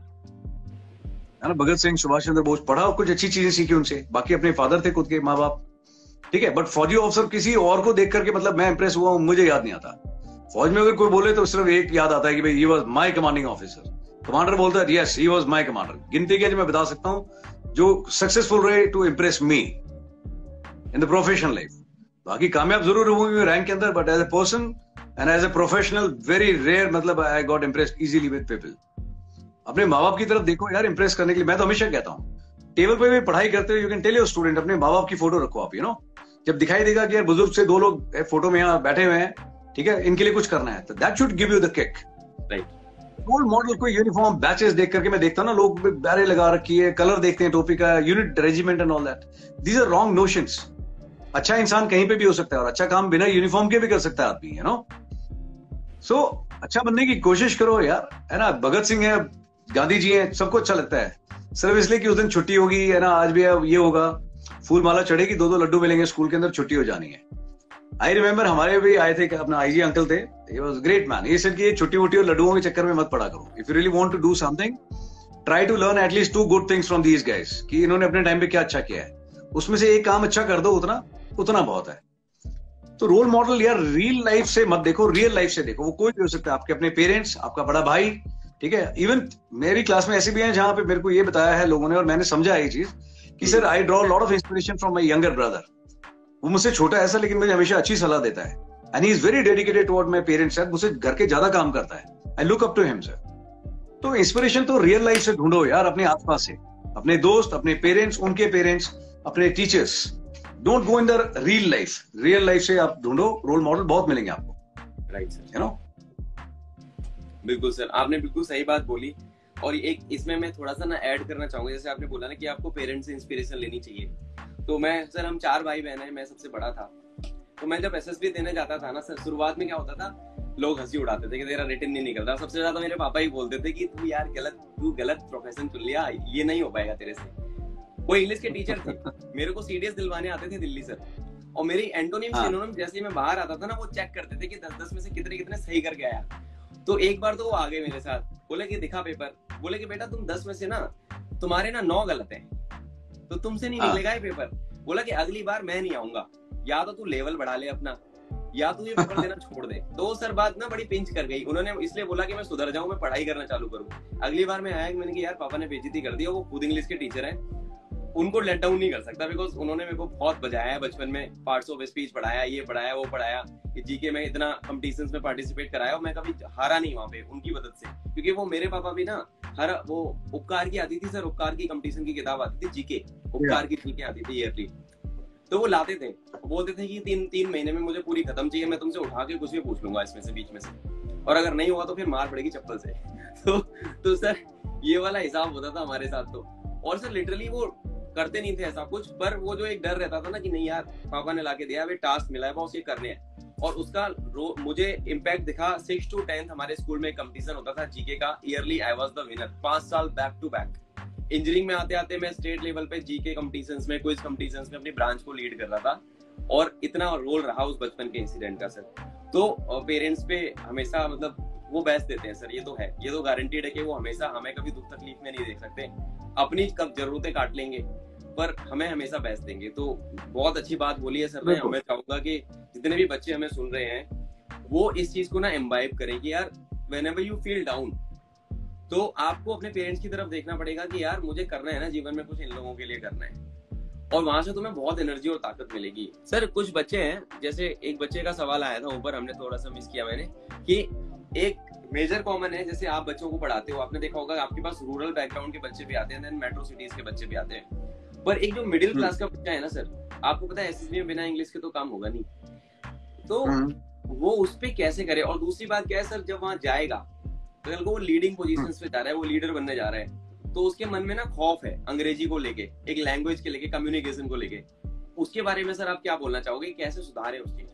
है ना। भगत सिंह, सुभाष चंद्र बोस, पढ़ा और कुछ अच्छी चीजें सीखी उनसे। बाकी अपने फादर थे खुद के माँ बाप, ठीक है। बट फौजी ऑफिसर किसी और को देख करके मतलब मैं इंप्रेस हुआ हूं, मुझे याद नहीं आता। फौज में अगर कोई बोले तो सिर्फ एक याद आता है कि भाई he was my commanding officer. Commander बोलता है yes he was my commander. गिनती के मैं बता सकता हूं जो सक्सेसफुल रहे to impress me in the professional life. बाकी कामयाब जरूर हुए रैंक के अंदर, but as a person and as a professional very rare, मतलब I got impressed easily with people. अपने माँ बाप की तरफ देखो यार, इंप्रेस करने के लिए। मैं तो हमेशा कहता हूँ टेबल पे भी पढ़ाई करते हुए you can tell your student अपने माँ बाप की फोटो रखो आप, यू नो। जब दिखाई देगा कि यार बुजुर्ग से दो लोग फोटो में यहाँ बैठे हुए हैं, ठीक है, इनके लिए कुछ करना है, तो that should give you the kick, right. Role model को यूनिफॉर्म बैचेस देख करके मैं देखता हूँ ना, लोग बैरे लगा रखी है, कलर देखते हैं टोपी का, unit regiment and all that. These are wrong notions. अच्छा इंसान कहीं पे भी हो सकता है और अच्छा काम बिना यूनिफॉर्म के भी कर सकता है आदमी, यू नो। सो अच्छा बनने की कोशिश करो यार, है ना। भगत सिंह है, गांधी जी हैं, सबको अच्छा लगता है, सिर्फ इसलिए कि उस दिन छुट्टी होगी है ना, आज भी ये होगा, फूल माला चढ़ेगी, दो दो लड्डू मिलेंगे स्कूल के अंदर, छुट्टी हो जानी है। आई रिमेम्बर हमारे भी आए थे, अपना आईजी अंकल थे, ही वाज ग्रेट मैन। ये सेड कि ये छुट्टी वुट्टी और लड्डुओं के चक्कर में मत पड़ा करो, if you really want to do something try to learn at least two good things from these guys, कि इन्होंने अपने टाइम पे क्या अच्छा किया है, उसमें से एक काम अच्छा कर दो, उतना उतना बहुत है। तो रोल मॉडल यार रियल लाइफ से मत देखो, रियल लाइफ से देखो। वो कोई भी हो सकता है, आपके अपने पेरेंट्स, आपका बड़ा भाई, ठीक है। इवन मेरी क्लास में ऐसे भी हैं जहां पे मेरे को ये बताया है लोगों ने, और मैंने समझा ये चीज कि sir I draw lot of inspiration from my younger brother. वो मुझसे छोटा है ऐसा, लेकिन मुझे हमेशा अच्छी सलाह देता है, and he is very dedicated toward my parents. Sir मुझसे घर के ज्यादा काम करता है, I look up to him sir. तो इंस्पिरेशन तो रियल लाइफ से ढूंढो यार, अपने आसपास से, अपने दोस्त, अपने पेरेंट्स, उनके पेरेंट्स, अपने teachers. Don't go in the real life, real life से आप ढूंढो, रोल मॉडल बहुत मिलेंगे आपको। Right sir, you know. बिल्कुल सर, आपने बिल्कुल सही बात बोली। और एक इसमें मैं थोड़ा सा ना ऐड करना चाहूंगा, जैसे आपने बोला ना कि आपको पेरेंट्स से इंस्पिरेशन लेनी चाहिए। तो मैं सर, हम चार भाई बहन हैं, मैं सबसे बड़ा था। तो मैं जब एसएसबी देने जाता था ना सर, शुरुआत में क्या होता था, लोग हंसी उड़ाते थे कि तेरा रिटन नहीं निकल रहा। सबसे ज्यादा मेरे पापा ही बोलते थे कि तू यार गलत तू गलत प्रोफेशन चुन लिया, ये नहीं हो पाएगा तेरे से। वो इंग्लिश के टीचर थे, मेरे को सीडीएस दिलवाने आते थे दिल्ली सर, और मेरी एंटोनिम सिनोनिम जैसे ही मैं बाहर आता था ना, वो चेक करते थे कि दस दस में से कितने कितने सही करके आया। तो एक बार तो वो आ गए मेरे साथ, बोले कि दिखा पेपर, बोले कि बेटा तुम दस में से ना तुम्हारे ना नौ गलत है, तो तुमसे नहीं निकलेगा ये पेपर। बोला कि अगली बार मैं नहीं आऊंगा, या तो तू लेवल बढ़ा ले अपना, या तू ये पेपर देना छोड़ दे। तो सर बात ना बड़ी पिंच कर गई, उन्होंने इसलिए बोला कि मैं सुधर जाऊं, मैं पढ़ाई करना चालू करूं। अगली बार मैं आया, मैंने कहा यार पापा ने बेइज्जती कर दी, वो खुद इंग्लिश के टीचर हैं, उनको लेट डाउन नहीं कर सकता, बिकॉज उन्होंने मेरे को बहुत बजाया है बचपन में, पार्ट्स ऑफ स्पीच पढ़ाया, ये पढ़ाया वो पढ़ाया, जीके में इतना कॉम्पिटिशंस में पार्टिसिपेट कराया, और मैं कभी हारा नहीं वहां पे उनकी मदद से। क्योंकि वो मेरे पापा भी ना हर वो उपकार की आती थी सर, उपकार की कंपटीशन की किताब आती थी, जीके उपकार की जीके आती थी ईयरली, तो वो लाते थे, बोलते थे कि तीन तीन महीने में मुझे पूरी खत्म चाहिए, मैं तुमसे उठा के कुछ भी पूछ लूंगा इसमें से, बीच में से, और अगर नहीं हुआ तो फिर मार पड़ेगी चप्पल से। तो तो सर ये वाला हिसाब होता था हमारे साथ। तो और सर लिटरली वो करते नहीं थे ऐसा कुछ, पर वो जो एक डर रहता था ना कि नहीं यार पापा ने लाके दिया, वे टास्क मिला है बॉस, ये करने हैं। और उसका मुझे इम्पैक्ट दिखा, सिक्स टू टेंथ हमारे स्कूल में कंपटीशन होता था जीके का, yearly I was the winner, पांच साल बैक टू बैक। इंजीनियरिंग में आते आते मैं स्टेट लेवल पे जीके कंपटीशंस में, क्विज कंपटीशंस में अपनी ब्रांच को लीड कर रहा था, और इतना रोल रहा उस बचपन के इंसिडेंट का सर। तो पेरेंट्स पे हमेशा मतलब वो बेस्ट देते हैं सर, ये तो है, ये तो गारंटीड है कि वो हमेशा हमें कभी दुख तकलीफ में नहीं देख सकते, अपनी कब जरूरतें काट लेंगे पर हमें हमेशा बेस्ट देंगे। तो बहुत अच्छी बात बोली है सर ने। मैं चाहूंगा कि जितने भी बच्चे हमें सुन रहे हैं वो इस चीज को ना इम्बाइब करें कि यार व्हेनेवर यू फील डाउन, तो आपको अपने पेरेंट्स की तरफ देखना पड़ेगा कि यार मुझे करना है ना जीवन में कुछ, इन लोगों के लिए करना है, और वहां से तुम्हें बहुत एनर्जी और ताकत मिलेगी। सर कुछ बच्चे हैं, जैसे एक बच्चे का सवाल आया था ऊपर, हमने थोड़ा सा मिस किया मैंने, कि एक मेजर कॉमन है, जैसे आप बच्चों को पढ़ाते हो, आपने देखा होगा आपके पास रूरल बैकग्राउंड के बच्चे भी आते हैं, देन मेट्रो सिटीज के बच्चे भी आते हैं, पर एक जो मिडिल क्लास का बच्चा है ना सर, आपको पता है एसएसबी में बिना इंग्लिश के तो काम होगा नहीं, तो वो उस पे कैसे करे। और दूसरी बात क्या है सर, जब वहां जाएगा तो वो लीडिंग पोजीशंस पे जा रहा है, वो लीडर बनने जा रहा है, तो उसके मन में ना खौफ है अंग्रेजी को लेके, एक लैंग्वेज के लेके, कम्युनिकेशन को लेके, उसके बारे में सर आप क्या बोलना चाहोगे, कैसे सुधारे उस चीज को?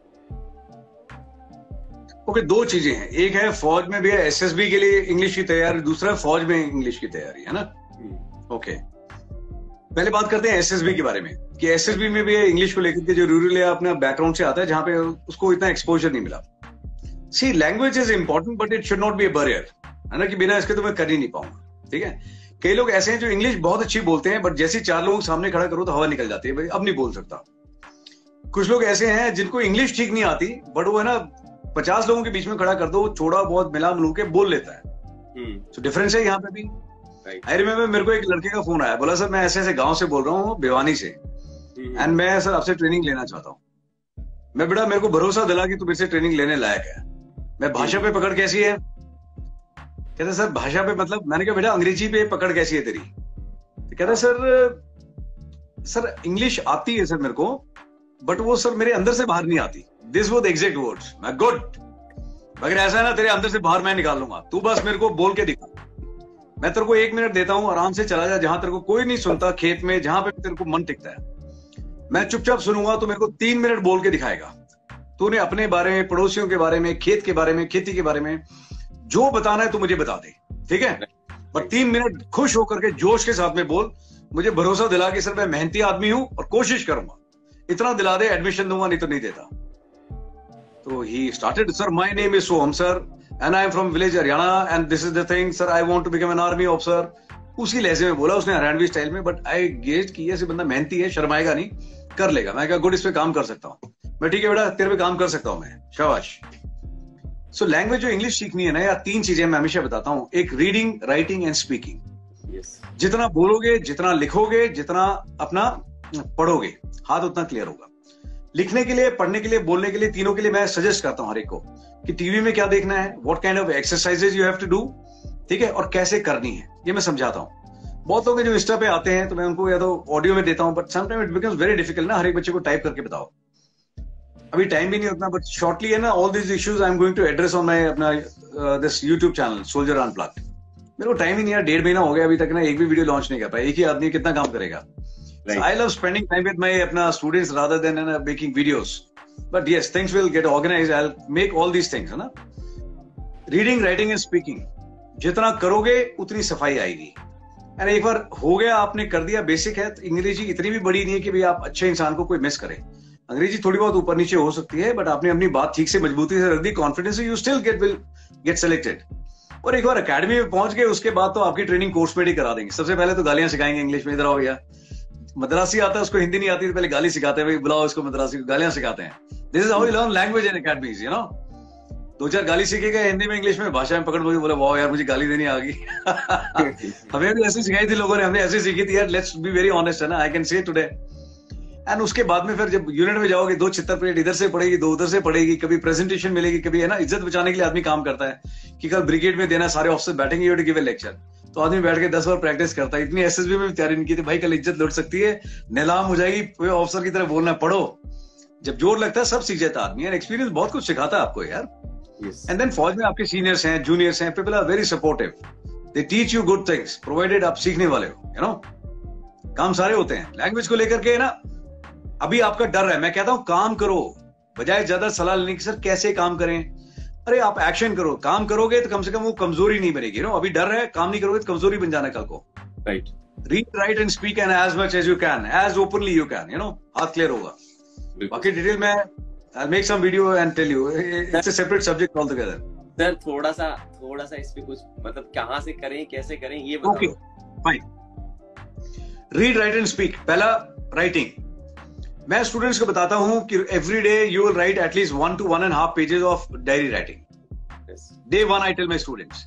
ओके okay, दो चीजें हैं, एक है फौज में भी है एसएसबी के लिए इंग्लिश की तैयारी, दूसरा फौज में इंग्लिश की तैयारी, है ना। Okay okay. पहले बात करते हैं एसएसबी के बारे में, कि एसएसबी में भी इंग्लिश को लेकर के जो रूरल या अपने बैकग्राउंड से आता है, जहां पे उसको इतना एक्सपोजर नहीं मिला। See language is important but it should not be a barrier, है ना, कि बिना इसके तो मैं कर ही नहीं पाऊंगा। ठीक है, कई लोग ऐसे हैं जो इंग्लिश बहुत अच्छी बोलते हैं, बट जैसे चार लोगों के सामने खड़ा करो तो हवा निकल जाती है, भाई अब नहीं बोल सकता। कुछ लोग ऐसे हैं जिनको इंग्लिश ठीक नहीं आती, बट वो है ना पचास लोगों के बीच में खड़ा कर दो, छोड़ा बहुत मिला मिलू के बोल लेता है। तो डिफरेंस है यहाँ पे भी। आई रिमेम्बर मेरे को एक लड़के का फोन आया, बोला सर मैं ऐसे ऐसे गांव से बोल रहा हूँ, भिवानी से, एंड मैं सर आपसे ट्रेनिंग लेना चाहता हूँ। मैं बेटा मेरे को भरोसा दिला कि तू मेरे से ट्रेनिंग लेने लायक है। मैं भाषा पे पकड़ कैसी है? कहते सर भाषा पे मतलब, मैंने कहा बेटा अंग्रेजी पे पकड़ कैसी है तेरी? तो कहता सर सर इंग्लिश आती है सर मेरे को, बट वो सर मेरे अंदर से बाहर नहीं आती। दिस वो द एग्जैक्ट वर्ड्स। मैं गुड, अगर ऐसा है ना तेरे अंदर से बाहर मैं निकाल लूंगा, तू बस मेरे को बोल के दिखा। मैं तेरे को एक मिनट देता हूं, आराम से चला जा, जहां तेरे को कोई नहीं सुनता, खेत में जहां पे तेरे को मन टिकता है। मैं चुपचाप सुनूंगा, तो मेरे को तीन मिनट बोल के दिखाएगा। तूने अपने बारे में, पड़ोसियों के बारे में, खेत के बारे में, खेती के बारे में जो बताना है तू मुझे बता दे, ठीक है? बट तीन मिनट खुश होकर के जोश के साथ में बोल, मुझे भरोसा दिला कि सर मैं मेहनती आदमी हूं और कोशिश करूंगा, इतना दिला दे, एडमिशन दूंगा, नहीं तो नहीं देता। तो he started, sir my name is Soham sir and I am from village Haryana and this is the thing sir, I want to become an army officer. उसी लहजे में बोला उसने, हरियाणवी स्टाइल में, बट आई गेज कि ऐसे बंदा मेहनती है, शर्माएगा नहीं, कर लेगा। मैं कहा गुड, इस पे काम कर सकता हूँ मैं, ठीक है बेटा तेरे पे काम कर सकता हूँ मैं, शाबाश। सो so, लैंग्वेज जो इंग्लिश सीखनी है ना यार, तीन चीजें मैं हमेशा बताता हूँ, एक reading, writing and speaking. Yes, जितना बोलोगे, जितना लिखोगे, जितना अपना पढ़ोगे, हाथ उतना क्लियर होगा। लिखने के लिए, पढ़ने के लिए, बोलने के लिए, तीनों के लिए मैं सजेस्ट करता हूं हर एक को कि टीवी में क्या देखना है, what kind of exercises you have to do, ठीक है, और कैसे करनी है, ये मैं समझाता हूं। बहुत लोग जो इंस्टा पे आते हैं तो मैं उनको या तो ऑडियो में देता हूं, but sometime it becomes very difficult ना, हर एक बच्चे को टाइप करके बताओ, अभी टाइम भी नहीं उतना। बट शॉर्टली है ना, all this issues I am going to address on my अपना this YouTube channel soldier unplugged. मेरे को टाइम ही नहीं यार, डेढ़ महीना हो गया अभी तक ना, एक भी वीडियो लॉन्च नहीं कर पाया। एक ही आदमी कितना काम करेगा। I love spending time with my अपना students rather than making videos, but yes things will get organised, I will make all these things, है ना। रीडिंग, राइटिंग एंड स्पीकिंग जितना करोगे उतनी सफाई आएगी। एंड एक बार हो गया, आपने कर दिया, बेसिक है। अंग्रेजी इतनी भी बड़ी नहीं है कि भाई आप अच्छे इंसान को कोई मिस करे। अंग्रेजी थोड़ी बहुत ऊपर नीचे हो सकती है, बट आपने अपनी बात ठीक से मजबूती से रख दी, confidence, you still get will get selected. और एक बार अकेडमी में पहुंच गए, उसके बाद तो आपकी ट्रेनिंग कोर्स में ही करा देंगे। सबसे पहले तो गालियां सिखाएंगे इंग्लिश में, इधर आओ भैया। मद्रासी आता है, उसको हिंदी नहीं आती तो पहले गाली सिखाते हैं, भाई बुलाओ इसको मद्रासी, गालियां सिखाते हैं। This is how you learn language in academies, you know. दो चार गाली सीखेगा हिंदी में, इंग्लिश में, भाषा में पकड़ मुझे बोला वाह यार मुझे गाली देनी आ गई। हमें भी ऐसे सिखाई थी लोगों ने, हमने ऐसे सीखी थी यार, लेट्स बी वेरी ऑनेस्ट, है ना, I can say today. And उसके बाद में फिर जब यूनिट में जाओगे, दो छितर प्लेट इधर से पड़ेगी, दो उधर से पड़ेगी, कभी प्रेजेंटेशन मिलेगी, कभी, है ना, इज्जत बचाने के लिए आदमी काम करता है कि कल ब्रिगेड में देना, सारे ऑफिसर बैठेंगे, you have to give a lecture, तो आदमी बैठ के दस बार प्रैक्टिस करता है। इतनी एसएसबी में भी तैयारी नहीं की थी भाई, कल इज्जत लुट सकती है, नीलाम हो जाएगी, ऑफिसर की तरह बोलना, पढ़ो। जब जोर लगता है सब सीख जाता है आदमी, यार एक्सपीरियंस बहुत कुछ सिखाता है आपको यार। एंड देन फौज में आपके सीनियर्स हैं, जूनियर्स हैं, people are very supportive, they teach you good things provided आप सीखने वाले हो, यू नो। काम सारे होते हैं लैंग्वेज को लेकर के ना। अभी आपका डर है, मैं कहता हूं काम करो, बजाय ज्यादा सलाह लेने की सर कैसे काम करें। अरे आप एक्शन करो, काम करोगे तो कम से कम वो कमजोरी नहीं बनेगी, नो। अभी डर है, काम नहीं करोगे तो कमजोरी बन जाना कल को। Write, read, write and speak and as much as you can, as openly you can, you know, हाथ क्लियर होगा। बाकी डिटेल में I'll make some video and tell you. It's a separate subject altogether. Sir थोड़ा सा थोड़ा सा इस पे कुछ मतलब कहाँ से करें, कैसे करें, ये बताओ। Okay, fine. Read, write and speak. पहला writing. मैं स्टूडेंट्स को बताता हूं कि every day you will write at least one to one and a half pages of diary writing. Yes. Day one I tell my students.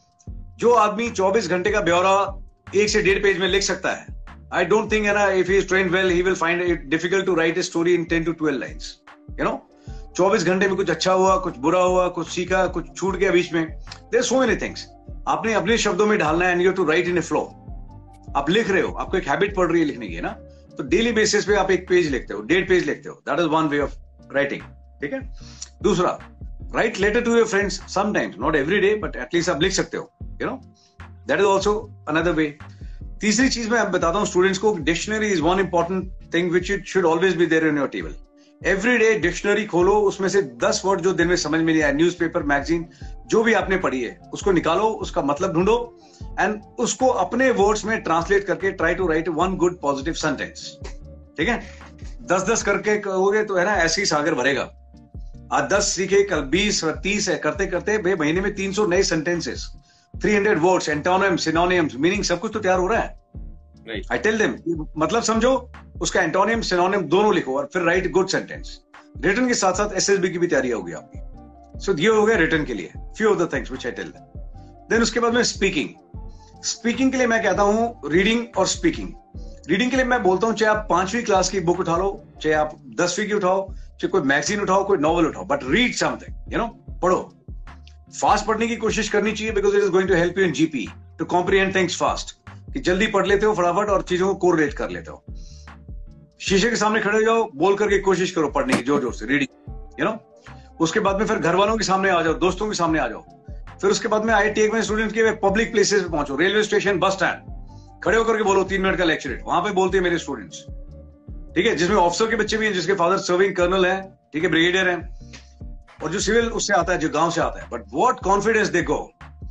जो आदमी चौबीस घंटे का ब्यौरा एक से डेढ़ पेज में लिख सकता है, I don't think, है ना, if he is trained well, he will find it difficult to write a story in ten to twelve lines. You know, चौबीस घंटे में कुछ अच्छा हुआ, कुछ बुरा हुआ, कुछ सीखा, कुछ छूट गया बीच में, there are so many things. आपने अपने शब्दों में ढालना है, and you have to write in a flow. आप लिख रहे हो, आपको एक हैबिट पड़ रही है लिखने की, ना, तो डेली बेसिस पे आप एक पेज लिखते हो, डेढ़ पेज लिखते हो, that is one way of writing, ठीक है। दूसरा, write letter to your friends sometimes, not every day, but at least आप लिख सकते हो, you know, that is also another way. तीसरी चीज मैं बताता हूँ स्टूडेंट्स को, dictionary is one important thing which it should always be there in your table. Every day dictionary खोलो, उसमें से दस वर्ड जो दिन में समझ में नहीं आया, न्यूज़पेपर, मैगजीन, जो भी आपने पढ़ी है, उसको निकालो, उसका मतलब ढूंढो, एंड उसको अपने वर्ड्स में ट्रांसलेट करके try to write one good positive sentence, ठीक है। दस दस करके कहोगे तो, है ना, ऐसे ही सागर भरेगा। आज दस सीखे, कल बीस, तीस है, करते करते भाई महीने में तीन सौ नए sentences, three hundred words, antonyms, synonyms, meaning, सब कुछ तो तैयार हो रहा है। आई टेल देम, मतलब समझो, उसका एंटोनिम, सिनोनिम दोनों लिखो, और फिर राइट गुड सेंटेंस। रिटन के साथ साथ एसएसबी की भी तैयारी होगी आपकी। सो so, ये हो गया रिटन के लिए, few of the things which I tell them. Then उसके बाद में स्पीकिंग। स्पीकिंग के लिए मैं कहता हूं रीडिंग और स्पीकिंग। रीडिंग के लिए मैं बोलता हूं, चाहे आप पांचवी क्लास की बुक उठा लो, चाहे आप दसवीं की उठाओ, चाहे कोई मैगजीन उठाओ, कोई नॉवल उठाओ, but read something, you know, पढ़ो। फास्ट पढ़ने की कोशिश करनी चाहिए, because it is going to help you in GP to comprehend things fast, कि जल्दी पढ़ लेते हो फटाफट और चीजों को कोरिलेट कर लेते हो। शीशे के सामने खड़े हो जाओ, बोल करके कोशिश करो पढ़ने की, जोर जोर से, रीडिंग, यू नो। उसके बाद में फिर घर वालों के सामने आ जाओ, दोस्तों के सामने आ जाओ। फिर उसके बाद में आई टेक माय स्टूडेंट्स के पब्लिक प्लेसेस पे पहुंचो, रेलवे स्टेशन, बस स्टैंड, खड़े होकर के बोलो तीन मिनट का लेक्चर, वहां पे बोलते हैं मेरे स्टूडेंट्स, ठीक है, जिसमें ऑफिसर के बच्चे भी हैं, जिसके फादर सर्विंग कर्नल है, ठीक है, ब्रिगेडियर है, और जो सिविल उससे आता है, जो गांव से आता है, but what confidence they go,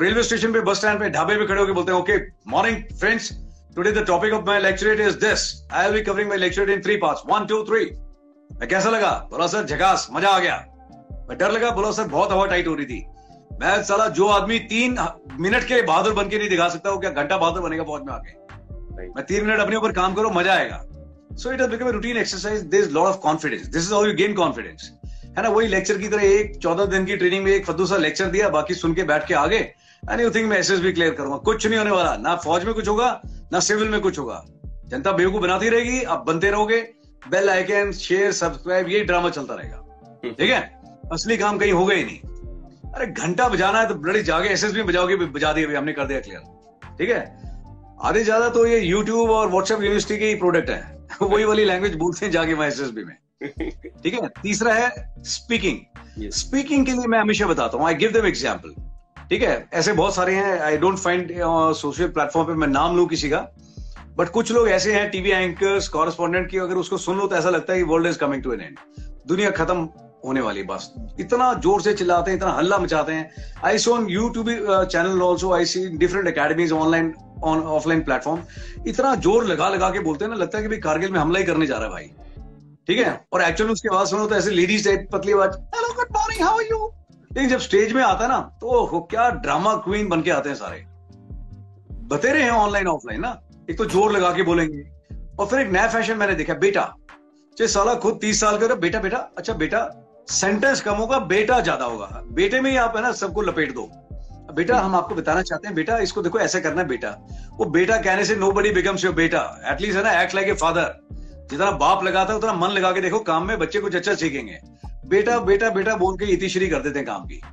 railway station पे, बस स्टैंड पे, ढाबे पे खड़े होकर बोलते हैं, okay morning friends, today the topic of my lecture is this, I will be covering my lecture in three parts, one two three. मैं कैसा लगा? बोला सर झकास, मजा आ गया। मैं डर लगा? बोला सर बहुत हवा टाइट हो रही थी। मैं साला जो आदमी तीन मिनट के बहादुर बन के नहीं दिखा सकता, वो क्या घंटा बहादुर बनेगा फौज में आके? मैं तीन मिनट अपने ऊपर काम करो, मजा आएगा। So it has become a routine exercise, there is lot of confidence, this is how you gain confidence, है ना। वही लेक्चर की तरह एक चौदह दिन की ट्रेनिंग में एक फद्दू सा लेक्चर दिया, बाकी सुन के बैठ के आगे, एंड यू थिंक मैं एसएसबी क्लियर करूंगा। कुछ नहीं होने वाला, ना फौज में कुछ होगा, ना सिविल में कुछ होगा। जनता बेवकूफ बनाती रहेगी, आप बनते रहोगे। बेल आइकन, शेयर, सब्सक्राइब, यही ड्रामा चलता रहेगा, ठीक है। असली काम कहीं होगा ही नहीं। अरे घंटा बजाना है तो बड़ी जाके एसएसबी बजाओगे, बजा दिया, हमने कर दिया क्लियर, ठीक है। आधे ज्यादा तो ये यूट्यूब और व्हाट्सएप यूनिवर्सिटी के ही प्रोडक्ट है, वही वाली लैंग्वेज बोलते हैं जाके वहां एसएसबी में, ठीक है। तीसरा है स्पीकिंग। स्पीकिंग के लिए मैं हमेशा बताता हूँ, आई गिव देम एग्जांपल, ठीक है। ऐसे बहुत सारे हैं, I don't find social platform पे मैं नाम लूं किसी का, बट कुछ लोग ऐसे हैं टीवी एंकर्स, कॉरेस्पॉन्डेंट की, अगर उसको सुन लो तो ऐसा लगता है कि world is coming to an end, दुनिया खत्म होने वाली। बस इतना जोर से चिल्लाते हैं, इतना हल्ला मचाते हैं। I saw on YouTube channel also, I see different academies, online on offline platform, इतना जोर लगा लगा के बोलते हैं ना, लगता है कि भाई कारगिल में हमला ही करने जा रहा है भाई, ठीक है। और एक्चुअली उसकी आवाज सुनो तो ऐसे लेडीज टाइप पतली आवाज, hello good morning how are you. लेकिन जब स्टेज में आता है ना तो हो क्या ड्रामा क्वीन बन के आते हैं सारे, बतेरे हैं ऑनलाइन ऑफलाइन ना। एक तो जोर लगा के बोलेंगे, और फिर एक नया फैशन मैंने देखा, बेटा। चाहे साला खुद तीस साल का, बेटा बेटा, अच्छा बेटा, सेंटेंस कम होगा, बेटा ज्यादा होगा। बेटे में ही आप है ना सबको लपेट दो, बेटा हम आपको बताना चाहते हैं, बेटा इसको देखो ऐसे करना है बेटा। वो बेटा कहने से नोबडी बिकम्स योर बेटा, एटलीस्ट है ना एक्ट लाइक ए फादर। जितना बाप लगाता है उतना मन लगा के देखो काम में, बच्चे कुछ अच्छा सीखेंगे। बेटा बेटा बेटा बोल के इतिश्री कर देते हैं काम की।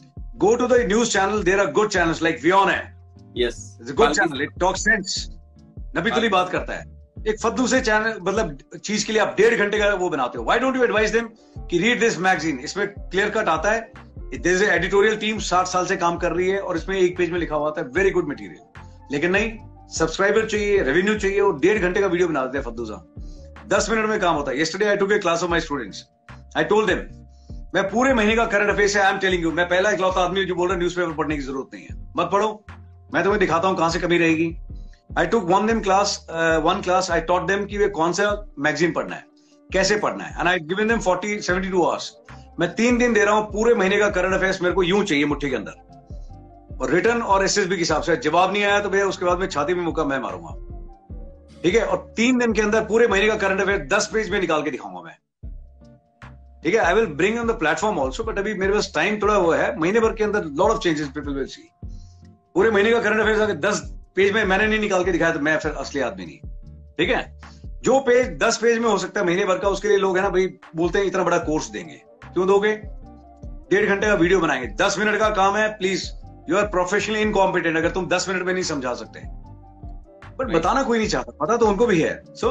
Go to the news channel, there are good channels like वियॉन है, yes it's a good channel, it talk sense, नबी तुली बात करता है। एक फद्दू से चैनल, मतलब चीज के लिए आप डेढ़ घंटे का वो बनाते हो। Why don't you advise them कि रीड दिस मैगजीन, इसमें क्लियर कट आता है, there is a editorial team साठ साल से काम कर रही है, और इसमें एक पेज में लिखा हुआ था वेरी गुड मटेरियल। लेकिन नहीं, सब्सक्राइबर चाहिए, रेवेन्यू चाहिए, और डेढ़ घंटे का वीडियो बना देते हैं फद्दू सा। दस मिनट में काम होता है। Yesterday I took a class of my students, I told them, मैं पूरे महीने का करंट अफेयर्स है, आई एम टेलिंग यू, मैं पहला इकलौता आदमी जो बोल रहा है न्यूज़पेपर पढ़ने की जरूरत नहीं है, मत पढ़ो, मैं तुम्हें दिखाता हूं कहां से कमी रहेगी। I took one them class one class I taught them कि वे कौन सा मैगजीन पढ़ना है, कैसे पढ़ना है, and I given them forty seventy two hours. मैं तीन दिन दे रहा हूं, पूरे महीने का करंट अफेयर्स मेरे को यूं चाहिए मुट्ठी के अंदर, और रिटर्न और एसएसबी के हिसाब से। जवाब नहीं आया तो भैया उसके बाद में छाती में मुक्का मैं मारूंगा, ठीक है। और तीन दिन के अंदर पूरे महीने का करंट अफेयर दस पेज में निकाल के दिखाऊंगा मैं, ठीक है। I will bring on the platform also, but अभी मेरे पास टाइम थोड़ा वो है, महीने भर के अंदर lot of changes people will see. पूरे महीने का करंट अफेयर अगर दस पेज में मैंने नहीं निकाल के दिखाया तो मैं फिर असली आदमी नहीं, ठीक है। जो पेज दस पेज में हो सकता है महीने भर का, उसके लिए लोग है ना भाई बोलते हैं इतना बड़ा कोर्स देंगे, क्यों दोगे? डेढ़ घंटे का वीडियो बनाएंगे, दस मिनट का काम है, please you are professionally incompetent अगर तुम दस मिनट में नहीं समझा सकते। बट बताना कोई नहीं चाहता, पता तो उनको भी है। सो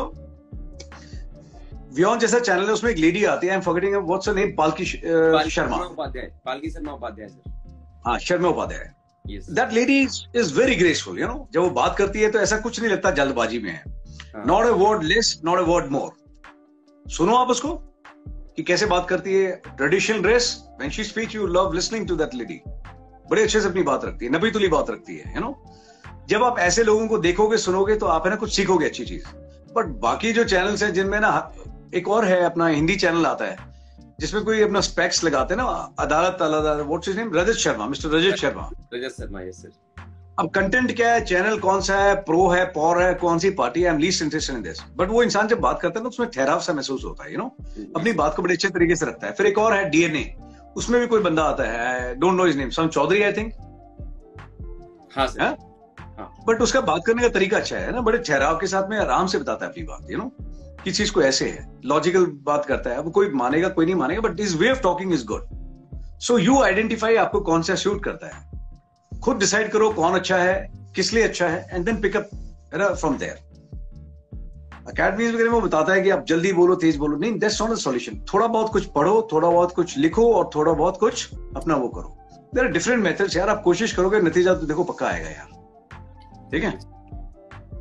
वियॉन जैसा चैनल है, उसमें एक लेडी आती है, I am forgetting what's her name, Palki Sharma Upadhyay, Palki Sharma Upadhyay sir, हाँ Sharma Upadhyay. That lady is very graceful, you know, जब वो बात करती है तो ऐसा कुछ नहीं लगता जल्दबाजी में है। Not a word less, not a word more. सुनो आप उसको कि कैसे बात करती है, traditional dress, when she speaks you love listening to that lady. बड़े अच्छे से अपनी बात रखती है, नबी तुली बात रखती है, यू नो। जब आप ऐसे लोगों को देखोगे, सुनोगे, तो आप है ना कुछ सीखोगे अच्छी चीज। बट बाकी जो चैनल्स हैं जिनमें ना, एक और है अपना हिंदी चैनल आता है जिसमें कोई अपना स्पेक्स लगाते हैं ना, अदालत what's his name, Rajat Sharma, mister Rajat Sharma, Rajat Sharma, yes sir. अब कंटेंट क्या है, चैनल कौन सा है, प्रो है, पॉर है, कौन सी पार्टी है, I am least interested in this. But वो इंसान जब बात करता है ना, उसमें ठहराव सा महसूस होता है, यू नो, अपनी बात को बड़े अच्छे तरीके से रखता है। फिर एक और है डीएनए, उसमें भी कोई बंदा आता है, don't know his name, some Chaudhary I think, हाँ सर। बट उसका बात करने का तरीका अच्छा है ना, बड़े ठहराव के साथ में आराम से बताता है अपनी बात, यू नो, किस चीज को ऐसे है, लॉजिकल बात करता है। अब कोई मानेगा कोई नहीं मानेगा, but this way of talking is good. So you identify आपको कौन सा सूट करता है, खुद डिसाइड करो कौन अच्छा है, किस लिए अच्छा है, and then pick up from there. Academies वगैरह में बताता है कि आप जल्दी बोलो, तेज बोलो, नहीं, दैट्स नॉट अ सॉल्यूशन। थोड़ा बहुत कुछ पढ़ो, थोड़ा बहुत कुछ लिखो, और थोड़ा बहुत कुछ अपना वो करो। देयर आर डिफरेंट मेथड्स यार, आप कोशिश करोगे, नतीजा तो देखो पक्का आएगा यार, ठीक है।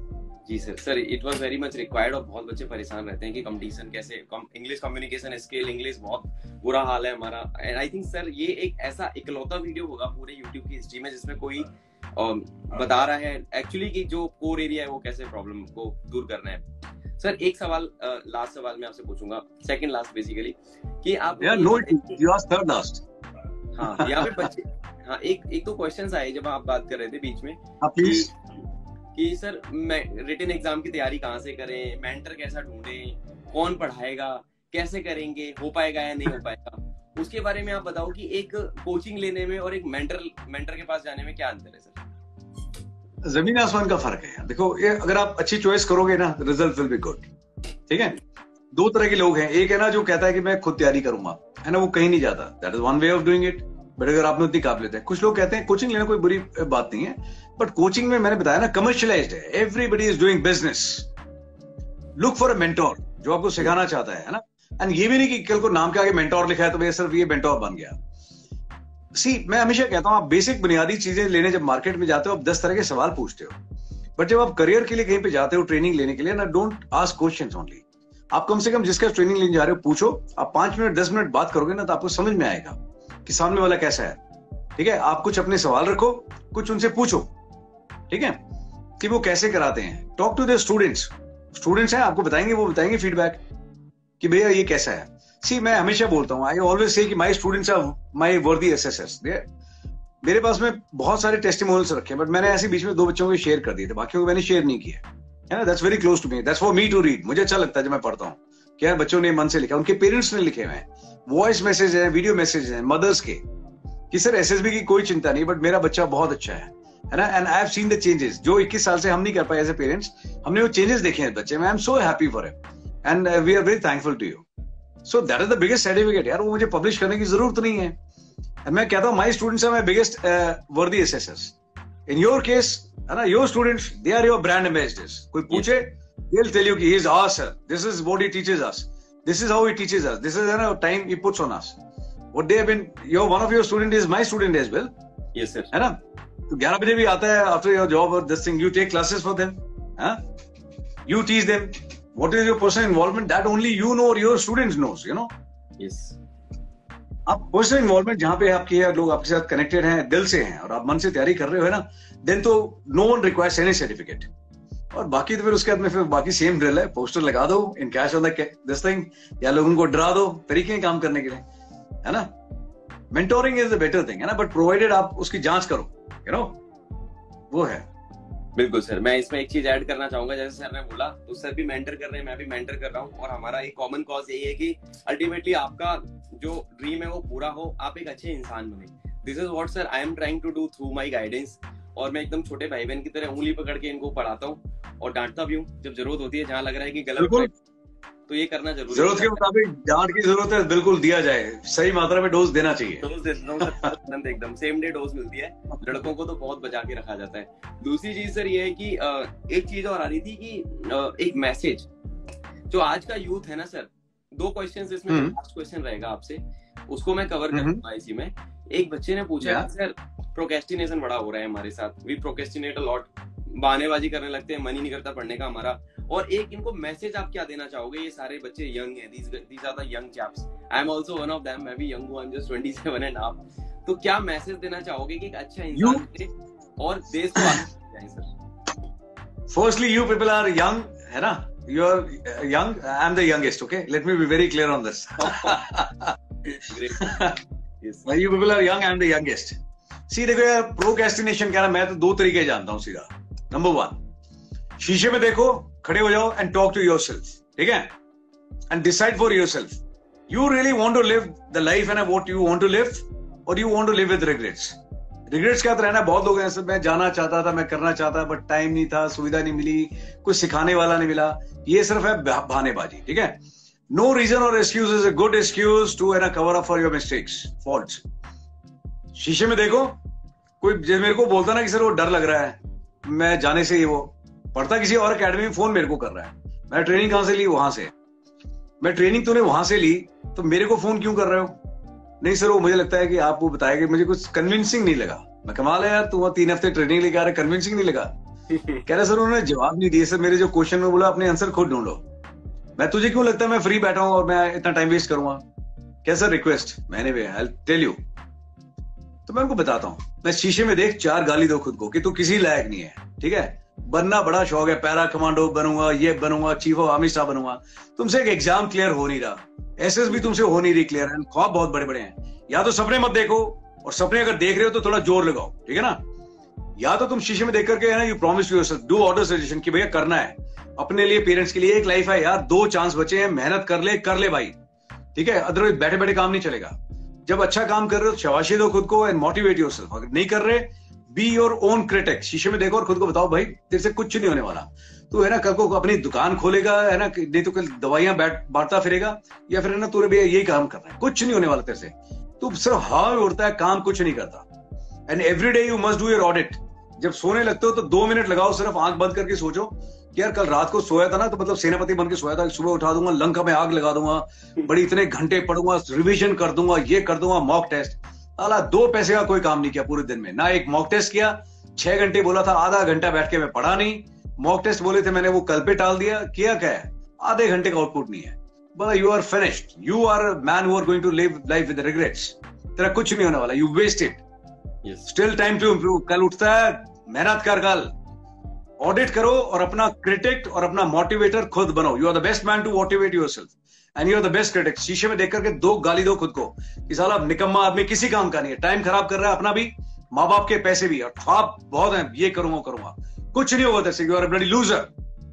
जी sir sir it was very much required और बहुत बच्चे परेशान रहते हैं कि कंपटीशन कैसे, इंग्लिश कम्युनिकेशन स्किल, इंग्लिश बहुत बुरा हाल है हमारा। एंड आई थिंक सर ये एक ऐसा इकलौता वीडियो होगा पूरे यूट्यूब की हिस्ट्री में जिसमें कोई uh, बता रहा है एक्चुअली कि जो कोर एरिया है वो कैसे प्रॉब्लम को दूर करना है। सर एक सवाल, लास्ट uh, सवाल मैं आपसे पूछूंगा, सेकंड लास्ट बेसिकली, कि आप yeah, no, you asked third last. हाँ यहाँ पे बच्चे, हाँ एक एक तो क्वेश्चंस आए जब आप बात कर रहे थे बीच में प्लीज कि सर रिटन एग्जाम की तैयारी कहाँ से करें, मेंटर कैसा ढूंढें, कौन पढ़ाएगा, कैसे करेंगे, हो पाएगा या नहीं हो पाएगा, उसके बारे में आप बताओ कि एक कोचिंग लेने में और एक मेंटर मेंटर के पास जाने में क्या अंतर है सर? जमीन आसमान का फर्क है। देखो ये अगर आप अच्छी चॉइस करोगे ना, रिजल्ट विल बी गुड। ठीक है, दो तरह के लोग हैं, एक है ना जो कहता है कि मैं खुद तैयारी करूंगा, है ना, वो कहीं नहीं जाता, that is one way of doing it. But अगर आपने उतनी काबिलियत है, कुछ लोग कहते हैं कोचिंग लेना कोई बुरी बात नहीं है, बट कोचिंग में मैंने बताया ना कमर्शियलाइज्ड है, everybody is doing business. Look for a mentor जो आपको सिखाना चाहता है, है ना। एंड ये भी नहीं कि कल को नाम के आगे मेंटोर लिखा है तो भैया सिर्फ ये मेंटोर बन गया। सी मैं हमेशा कहता हूं, आप बेसिक बुनियादी चीजें लेने जब मार्केट में जाते हो, आप दस तरह के सवाल पूछते हो, बट जब आप करियर के लिए कहीं पे जाते हो ट्रेनिंग लेने के लिए ना, डोंट आस्क क्वेश्चंस ओनली। आप कम से कम जिसका ट्रेनिंग लेने जा रहे हो पूछो, आप पांच मिनट दस मिनट बात करोगे ना तो आपको समझ में आएगा कि सामने वाला कैसा है। ठीक है, आप कुछ अपने सवाल रखो, कुछ उनसे पूछो, ठीक है, कि वो कैसे कराते हैं। Talk to the students, students हैं आपको बताएंगे, वो बताएंगे फीडबैक कि भैया ये कैसा है। सी मैं हमेशा बोलता हूं, आई ऑलवेज से कि my students are my worthy assessors. मेरे पास में बहुत सारे टेस्टिमोनियल्स रखे, बट मैंने ऐसे बीच में दो बच्चों को शेयर कर दिए थे, बाकियों को मैंने शेयर नहीं किया, है ना। That's very close to me, that's for me to read. मुझे अच्छा लगता है जब मैं पढ़ता हूँ कि यार बच्चों ने मन से लिखा, उनके पेरेंट्स ने लिखे हुए हैं, वॉइस मैसेज है, वीडियो मैसेज है मदर्स के, कि सर एसएसबी की कोई चिंता नहीं, बट मेरा बच्चा बहुत अच्छा है, है ना। And I have seen the changes जो इक्कीस साल से हम नहीं कर पाए एज ए पेरेंट्स, हमने वो चेंजेस देखे हैं बच्चे में। I am so happy for him and we are very thankful to you. So that is the biggest certificate यार, वो मुझे पब्लिश करने की जरूरत नहीं है। And मैं कहता हूँ my students are my biggest worthy assessors. In your case, है ना, your students they are your brand ambassadors. कोई पूछे, दे विल टेल यू कि he is our sir, this is what he teaches us, this is how he teaches us, this is है ना time he puts on us, what they have been. Your one of your student is my student as well. Yes sir, है ना। तो ग्यारह बजे भी आता है आफ्टर योर जॉब और this thing, you take classes for them, हां, you teach them. What is your personal involvement, that only you know और your students knows, you know. Yes, आप पर्सनल इन्वॉल्वमेंट जहां पे आपके लोग आपके साथ कनेक्टेड हैं, दिल से हैं, और आप मन से तैयारी कर रहे हो, है ना, देन तो no one requires any certificate. और बाकी तो फिर उसके बाद में फिर बाकी सेम ड्रिल है, पोस्टर लगा दो, in cash on the this thing, या लोगों को डरा दो, तरीके हैं काम करने के लिए, है ना। Mentoring is the better thing, है ना, बट प्रोवाइडेड आप उसकी जांच करो, यू नो, वो है। बिल्कुल सर। मैं इसमें एक चीज ऐड करना चाहूंगा, जैसे सर ने बोला तो सर भी मेंटर कर रहे हैं, मैं भी मेंटर कर रहा हूँ, और हमारा एक कॉमन कॉज यही है कि अल्टीमेटली आपका जो ड्रीम है वो पूरा हो, आप एक अच्छे इंसान बने। This is what sir I am trying to do through my guidance. और मैं एकदम छोटे भाई बहन की तरह उंगली पकड़ के इनको पढ़ाता हूँ और डांटता भी हूँ जब जरूरत होती है, जहाँ लग रहा है कि गलत तो ये करना जरूरी है। जरूरत के मुताबिक डांट की जरूरत है, बिल्कुल दिया जाए, सही मात्रा में डोज देना चाहिए। डोज देता हूँ सर, एकदम सेम डे डोज मिलती है, लड़कों को तो बहुत बचा के रखा जाता है। दूसरी चीज सर ये है कि एक चीज और आ रही थी कि एक मैसेज जो आज का यूथ है ना सर, दो क्वेश्चंस इसमें, लास्ट क्वेश्चन रहेगा आपसे, उसको मैं कवर करूंगा इसी में। एक बच्चे ने पूछा कि सर प्रोक्रेस्टिनेशन बड़ा हो रहा है हमारे साथ, वी प्रोक्रेस्टिनेट अ लॉट, बहानेबाजी करने लगते हैं, मन ही नहीं करता पढ़ने का हमारा। और एक इनको मैसेज आप क्या देना चाहोगे? ये सारे बच्चे यंग हैं, these these are the young chaps, I am also one of them, मैं भी यंग हूँ, I am just twenty-seven and half। तो क्या मैसेज देना चाहोगे कि एक अच्छा इंसान बने और देश को आगे जाए sir? Firstly, you people are young, है ना, you are young, I am the youngest, okay, let me be very clear on this। Great, yes, you people are young, I am the youngest। See देखो यार, प्रोक्रेस्टिनेशन क्या है, मैं तो दो तरीके जानता हूँ सीधा। नंबर वन, शीशे में देखो, खड़े हो जाओ एंड टॉक टू योरसेल्फ, ठीक है, and decide for yourself, you really want to live the life and what you want to live, और you want to live with regrets. Regrets क्या रहना है, बहुत लोग ऐसे, मैं जाना चाहता था, मैं करना चाहता, बट टाइम नहीं था, सुविधा नहीं मिली, कुछ सिखाने वाला नहीं मिला, ये सिर्फ है बहानेबाजी, ठीक है। नो रीजन और excuse is a good excuse to an cover up for your mistakes, faults. शीशे में देखो, कोई मेरे को बोलता ना कि सर वो डर लग रहा है, मैं जाने से ही वो पढ़ता किसी और एकेडमी में, फोन मेरे को कर रहा है, मैं ट्रेनिंग कहां से ली, वहां से, मैं ट्रेनिंग तूने वहां से ली तो मेरे को फोन क्यों कर रहे हो? नहीं सर वो मुझे लगता है कि आप वो बताएंगे, मुझे कुछ कन्विंसिंग नहीं लगा। मैं कमाल है यार, तू तीन हफ्ते ट्रेनिंग लेके आ रहे, कन्विंसिंग नहीं लगा। कह रहे सर उन्होंने जवाब नहीं दिए सर, मेरे जो क्वेश्चन में बोला अपने आंसर खुद ढूंढो। मैं तुझे क्यों लगता है मैं फ्री बैठा हूं और मैं इतना टाइम वेस्ट करूंगा? कैसा रिक्वेस्ट? मैंने भी आई टेल यू। तो मैं उनको बताता हूं, मैं शीशे में देख चार गाली दो खुद को कि तू किसी लायक नहीं है, ठीक है? बनना बड़ा शौक है, पैरा कमांडो बनूंगा, ये बनूंगा, चीफ ऑफ आर्मी स्टाफ बनूंगा। तुमसे एक एग्जाम क्लियर हो नहीं रहा, एसएस भी तुमसे हो नहीं रही क्लियर है, ख्वाब बहुत बड़े बड़े हैं। या तो सपने मत देखो, और सपने अगर देख रहे हो तो थोड़ा जोर लगाओ, ठीक है ना? या तो तुम शीशे में देख करके है ना, you promise to yourself, do order suggestion कि भैया करना है अपने लिए, पेरेंट्स के लिए। एक लाइफ है यार, दो चांस बचे हैं, मेहनत कर ले कर ले भाई, ठीक है? अदरवाइज बैठे बैठे काम नहीं चलेगा। जब अच्छा काम कर रहे हो शाबाशी दो खुद को एंड मोटिवेट योरसेल्फ। अगर नहीं कर रहे, बी योर ओन क्रिटिक। शीशे में देखो और खुद को बताओ भाई तेरे से कुछ नहीं होने वाला। तू है ना कल को अपनी दुकान खोलेगा, है ना, नहीं तो कल दवाइयां बांटता फिरेगा, या फिर है ना तूने भैया यही काम करना है, कुछ नहीं होने वाला तेरे से। तू सिर्फ हवा में उड़ता है, काम कुछ नहीं करता। And every day you must do your audit. जब सोने लगते हो तो दो मिनट लगाओ, सिर्फ आंख बंद करके सोचो कि यार कल रात को सोया था ना, तो मतलब सेनापति बन के सोया था, सुबह उठा दूंगा, लंका में आग लगा दूंगा, बड़ी इतने घंटे पढ़ूंगा, रिवीजन कर दूंगा, ये कर दूंगा, मॉक टेस्ट। अला दो पैसे का कोई काम नहीं किया पूरे दिन में, ना एक मॉक टेस्ट किया। छह घंटे बोला था, आधा घंटा बैठ के मैं पढ़ा नहीं। मॉक टेस्ट बोले थे मैंने, वो कल पे टाल दिया। किया क्या है? आधे घंटे का आउटपुट नहीं है। बोला you are finished, you are man who are going to live life with regrets. तेरा कुछ नहीं होने वाला, you wasted. Still time to improve. कल उठता है, मेहनत कर, कल ऑडिट करो और अपना क्रिटिक और अपना मोटिवेटर खुद बनो। You are the best man to motivate yourself and you are the best critic. शीशे में देख करके दो गाली दो खुद को कि साला निकम्मा आदमी, किसी काम का नहीं है, टाइम खराब कर रहा है अपना भी, माँ बाप के पैसे भी, और ख्वाब बहुत हैं, ये करूंगा करूंगा, कुछ नहीं होगा तेरे। You are a bloody loser.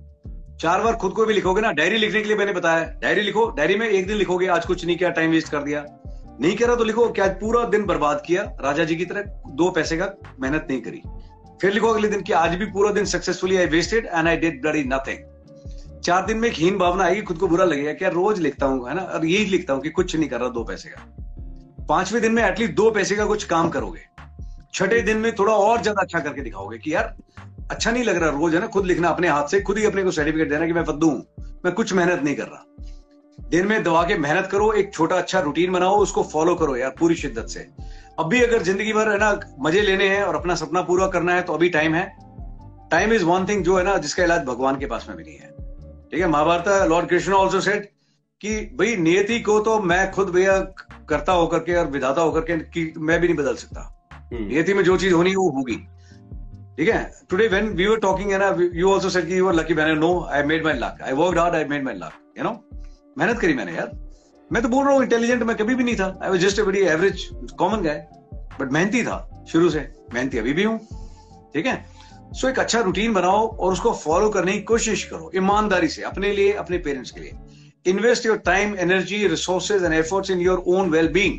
चार बार खुद को भी लिखोगे ना, डायरी लिखने के लिए मैंने बताया, डायरी लिखो। डायरी में एक दिन लिखोगे आज कुछ नहीं किया, टाइम वेस्ट कर दिया, नहीं करा तो लिखो कि आज पूरा दिन बर्बाद किया, राजा जी की तरह दो पैसे का मेहनत नहीं करी। फिर लिखो अगले दिन कि आज भी पूरा दिन successfully I wasted and I did bloody nothing. चार दिन में एक हीन भावना आएगी, खुद को बुरा लगेगा कि यार रोज लिखता हूं, है ना, और यही लिखता हूं कि कुछ नहीं कर रहा दो पैसे का। पांचवें दिन में एटलीस्ट दो पैसे का कुछ काम करोगे। छठे दिन में थोड़ा और ज्यादा अच्छा करके दिखाओगे कि यार अच्छा नहीं लग रहा रोज, है ना, खुद लिखना अपने हाथ से, खुद ही अपने को सर्टिफिकेट देना कि मैं फद्दू हूं, मैं कुछ मेहनत नहीं कर रहा। दिन में दबा के मेहनत करो, एक छोटा अच्छा रूटीन बनाओ, उसको फॉलो करो यार पूरी शिद्दत से। अब भी अगर जिंदगी भर है ना मजे लेने हैं और अपना सपना पूरा करना है तो अभी टाइम है। टाइम इज वन थिंग जो है ना जिसका इलाज भगवान के पास में भी नहीं है, ठीक है? Mahabharata lord Krishna also said कि भाई नियति को तो मैं खुद भैया करता होकर के और विधाता होकर के कि मैं भी नहीं बदल सकता। नियति में जो चीज होनी है वो होगी, ठीक है? Today when we were talking है ना, यू आल्सो सेड कि यू आर लकी। मैंने no, I made my luck, I worked hard, I made my luck, you know, मेहनत करी मैंने यार। मैं तो बोल रहा हूँ इंटेलिजेंट मैं कभी भी नहीं था, I was just a very average common guy, but मेहनती था शुरू से, मेहनती अभी भी हूं, ठीक है? सो so, एक अच्छा रूटीन बनाओ और उसको फॉलो करने की कोशिश करो ईमानदारी से, अपने लिए, अपने पेरेंट्स के लिए। Invest your time, energy, resources and efforts in your own well being.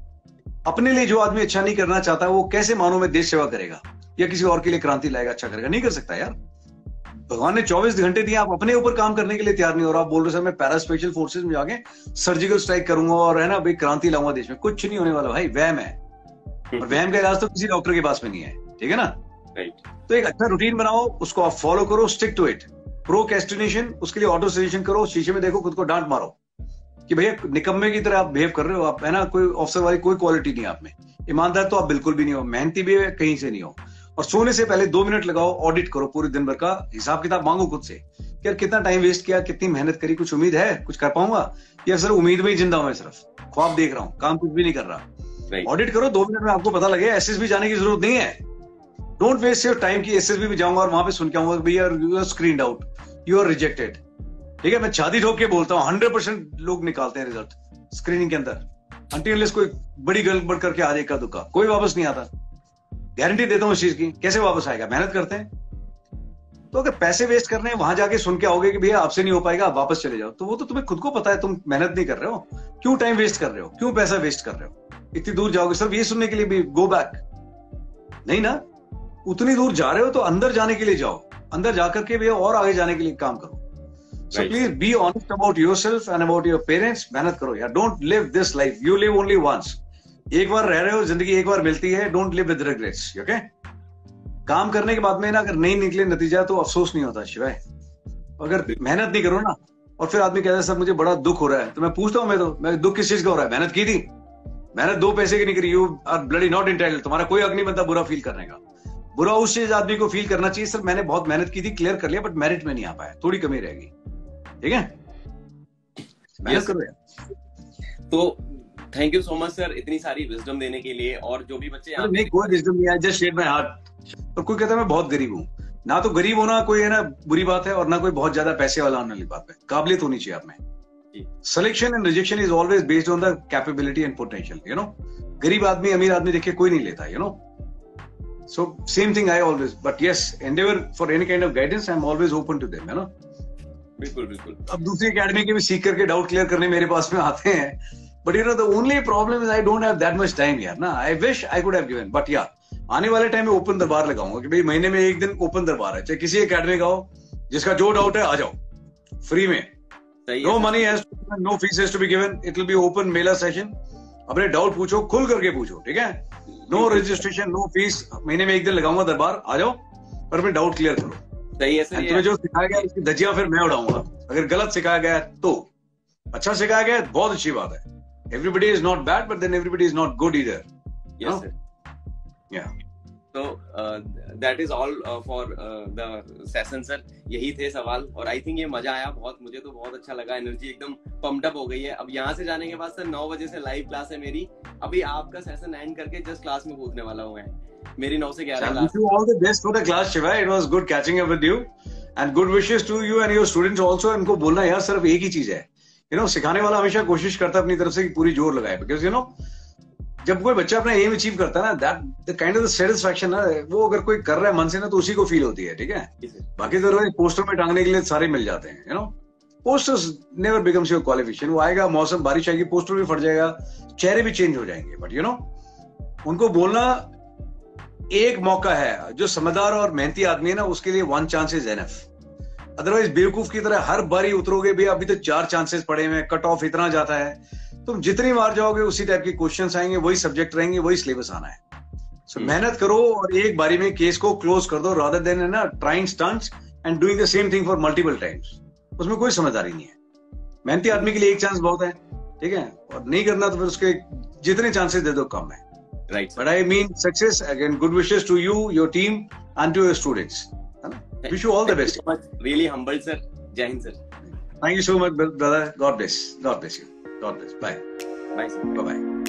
अपने लिए जो आदमी अच्छा नहीं करना चाहता वो कैसे मानो में देश सेवा करेगा या किसी और के लिए क्रांति लाएगा, अच्छा करेगा? नहीं कर सकता यार। भगवान ने चौबीस घंटे दिए, आप अपने ऊपर काम करने के लिए तैयार नहीं हो रहा। आप बोल रहे सर मैं पैरा स्पेशल फोर्सेज में जाके सर्जिकल स्ट्राइक करूंगा और है ना भाई क्रांति लाऊंगा देश में। कुछ नहीं होने वाला भाई, वहम है, और वहम का इलाज तो किसी डॉक्टर के पास में नहीं है, ठीक है ना? राइट। तो एक अच्छा रूटीन बनाओ, उसको आप फॉलो करो, स्टिक टू इट। प्रोक्रेस्टिनेशन, उसके लिए ऑटो सजेशन करो, शीशे में देखो, खुद को डांट मारो कि भैया निकम्मे की तरह आप बिहेव कर रहे हो, आप है ना, कोई ऑफिसर वाली कोई क्वालिटी नहीं है आप में, ईमानदार तो आप बिल्कुल भी नहीं हो, मेहनती भी है कहीं से नहीं हो। और सोने से पहले दो मिनट लगाओ, ऑडिट करो, पूरे दिन भर का हिसाब किताब मांगो खुद से कि यार कितना टाइम वेस्ट किया, कितनी मेहनत करी, कुछ उम्मीद है कुछ कर पाऊंगा, या सिर्फ उम्मीद में ही जिंदा हूं, मैं सिर्फ ख्वाब देख रहा हूँ, काम कुछ भी नहीं कर रहा। ऑडिट करो, दो मिनट में आपको पता लगे एसएसबी जाने की जरूरत नहीं है। डोंट वेस्ट योर टाइम की एसएसबी में जाऊंगा और वहां पे सुन के आऊंगा भैया you are screened out, you are rejected, ठीक है? मैं छाती ठोक के बोलता हूँ, हंड्रेड परसेंट लोग निकालते हैं रिजल्ट स्क्रीनिंग के अंदर, अनटिल कोई बड़ी गड़बड़ करके आ जाए का दुका, कोई वापस नहीं आता, गारंटी देता हूं इस चीज की। कैसे वापस आएगा? मेहनत करते हैं। तो अगर पैसे वेस्ट करने हैं, वहां जाके सुन के आओगे कि भैया आपसे नहीं हो पाएगा, आप वापस चले जाओ, तो वो तो तुम्हें खुद को पता है, तुम मेहनत नहीं कर रहे हो, क्यों टाइम वेस्ट कर रहे हो, क्यों पैसा वेस्ट कर रहे हो? इतनी दूर जाओगे सिर्फ ये सुनने के लिए भी, गो बैक नहीं ना, उतनी दूर जा रहे हो तो अंदर जाने के लिए जाओ, अंदर जाकर के भैया और आगे जाने के लिए काम करो। So please be honest about yourself and about your parents. मेहनत करो यार, don't live this life, you live only once. एक बार रह रहे हो, जिंदगी एक बार मिलती है, don't live with regrets, okay? काम करने के बाद में ना अगर नहीं निकले नतीजा तो अफसोस नहीं होता शिवाय, अगर मेहनत नहीं करो ना और फिर आदमी कहता है सर मुझे बड़ा दुख हो रहा है, तो मैं पूछता हूं, मैं तो मैं दुख किस चीज का हो रहा है? मेहनत की थी, मेहनत दो पैसे की नहीं करी, you are bloody not entitled, तुम्हारा कोई हक नहीं बनता बुरा फील करने का। बुरा उस चीज आदमी को फील करना चाहिए सर मैंने बहुत मेहनत की थी, क्लियर कर लिया, बट मेरिट में नहीं आ पाया, थोड़ी कमी रहेगी। ठीक है, मेहनत करो यार। तो thank you so much sir इतनी सारी विजडम देने के लिए। और जो भी बच्चे नहीं, कोई विजडम नहीं है, जस्ट शेयर माय हार्ट। और कोई कहता है मैं बहुत गरीब हूँ, ना तो गरीब होना कोई है ना बुरी बात है, और ना कोई बहुत ज्यादा पैसे वाला होने वाली बात है। काबिलियत होनी चाहिए आप में। Selection and rejection is always based on the capability and potential, you know. गरीब आदमी अमीर आदमी देख के कोई नहीं लेता, you know. So same thing I always, but yes, endeavour for any kind of guidance I am always open to them, you know. बिल्कुल बिल्कुल। अब दूसरी एकेडमी के भी सीख करके डाउट क्लियर करने मेरे पास में आते हैं, but you know the only problem is I don't have that much time यार ना। I wish I could have given, but या आने वाले टाइम में ओपन दरबार लगाऊंगा कि भाई महीने में एक दिन ओपन दरबार है, चाहे किसी एकेडमी का हो, जिसका जो डाउट है आ जाओ फ्री में। No money has, no fees has to be given, it will be open मेला सेशन। अपने डाउट पूछो, खुल करके पूछो, ठीक है। नो रजिस्ट्रेशन, नो फीस, महीने में एक दिन लगाऊंगा दरबार, आ जाओ और अपने डाउट क्लियर करो। सही है सर। तुम्हें जो सिखाया गया उसकी धज्जियां फिर मैं उड़ाऊंगा। अगर गलत सिखाया गया तो, अच्छा सिखाया गया बहुत अच्छी बात है। Everybody is not bad, but then everybody is not good either. Yes, sir. Yeah. So uh, that is all uh, for uh, the session, sir. यही थे सवाल, और आई थिंक ये मजा आया बहुत, मुझे तो बहुत अच्छा लगा, एनर्जी एकदम पम्प्ड अप हो गई है। अब यहाँ से जाने के बाद सर नौ बजे से लाइव क्लास है मेरी, अभी आपका सेशन एंड करके जस्ट क्लास में कूदने वाला हूँ मैं। मेरी नौ से ग्यारह class. All the best for the class, Shiva. It was good catching up with you, and good wishes to you and your students also. इनको बोलना यार सिर्फ एक ही चीज है, यू नो, सिखाने वाला हमेशा कोशिश करता है अपनी तरफ से कि पूरी जोर लगाए, बिकॉज यू नो जब कोई बच्चा अपना एम अचीव करता है ना, that the kind of satisfaction ना, वो अगर कोई कर रहा है मन से ना तो उसी को फील होती है, ठीक है। बाकी तो पोस्टर में टांगने के लिए सारे मिल जाते हैं, you know. Posters never becomes your qualification. वो आएगा, मौसम बारिश आएगी, पोस्टर भी फट जाएगा, चेहरे भी चेंज हो जाएंगे, बट यू नो उनको बोलना एक मौका है। जो समझदार और मेहनती आदमी है ना, उसके लिए one chance is enough. Otherwise बेवकूफ की तरह हर बारी उतरोगे भी, अभी तो चार चांसेस पड़े हुए, कट ऑफ इतना जाता है, तुम जितनी बार जाओगे उसी टाइप के क्वेश्चंस आएंगे, वही सब्जेक्ट रहेंगे, वही सिलेबस आना है। सो so, मेहनत करो और एक बारी में केस को क्लोज कर दो, रादर देन ना trying stunts and doing the same thing for multiple times. उसमें कोई समझदारी नहीं है। मेहनती आदमी के लिए एक चांस बहुत है, ठीक है, और नहीं करना तो फिर उसके जितने चांसेस दे दो कम है, right. But I mean success again, good wishes to you, your team and to your students. Wish you all the best. Really humbled, sir. Jai Hind, sir. Thank you so much, brother. God bless. God bless you. God bless. Bye. Bye, sir. Bye-bye.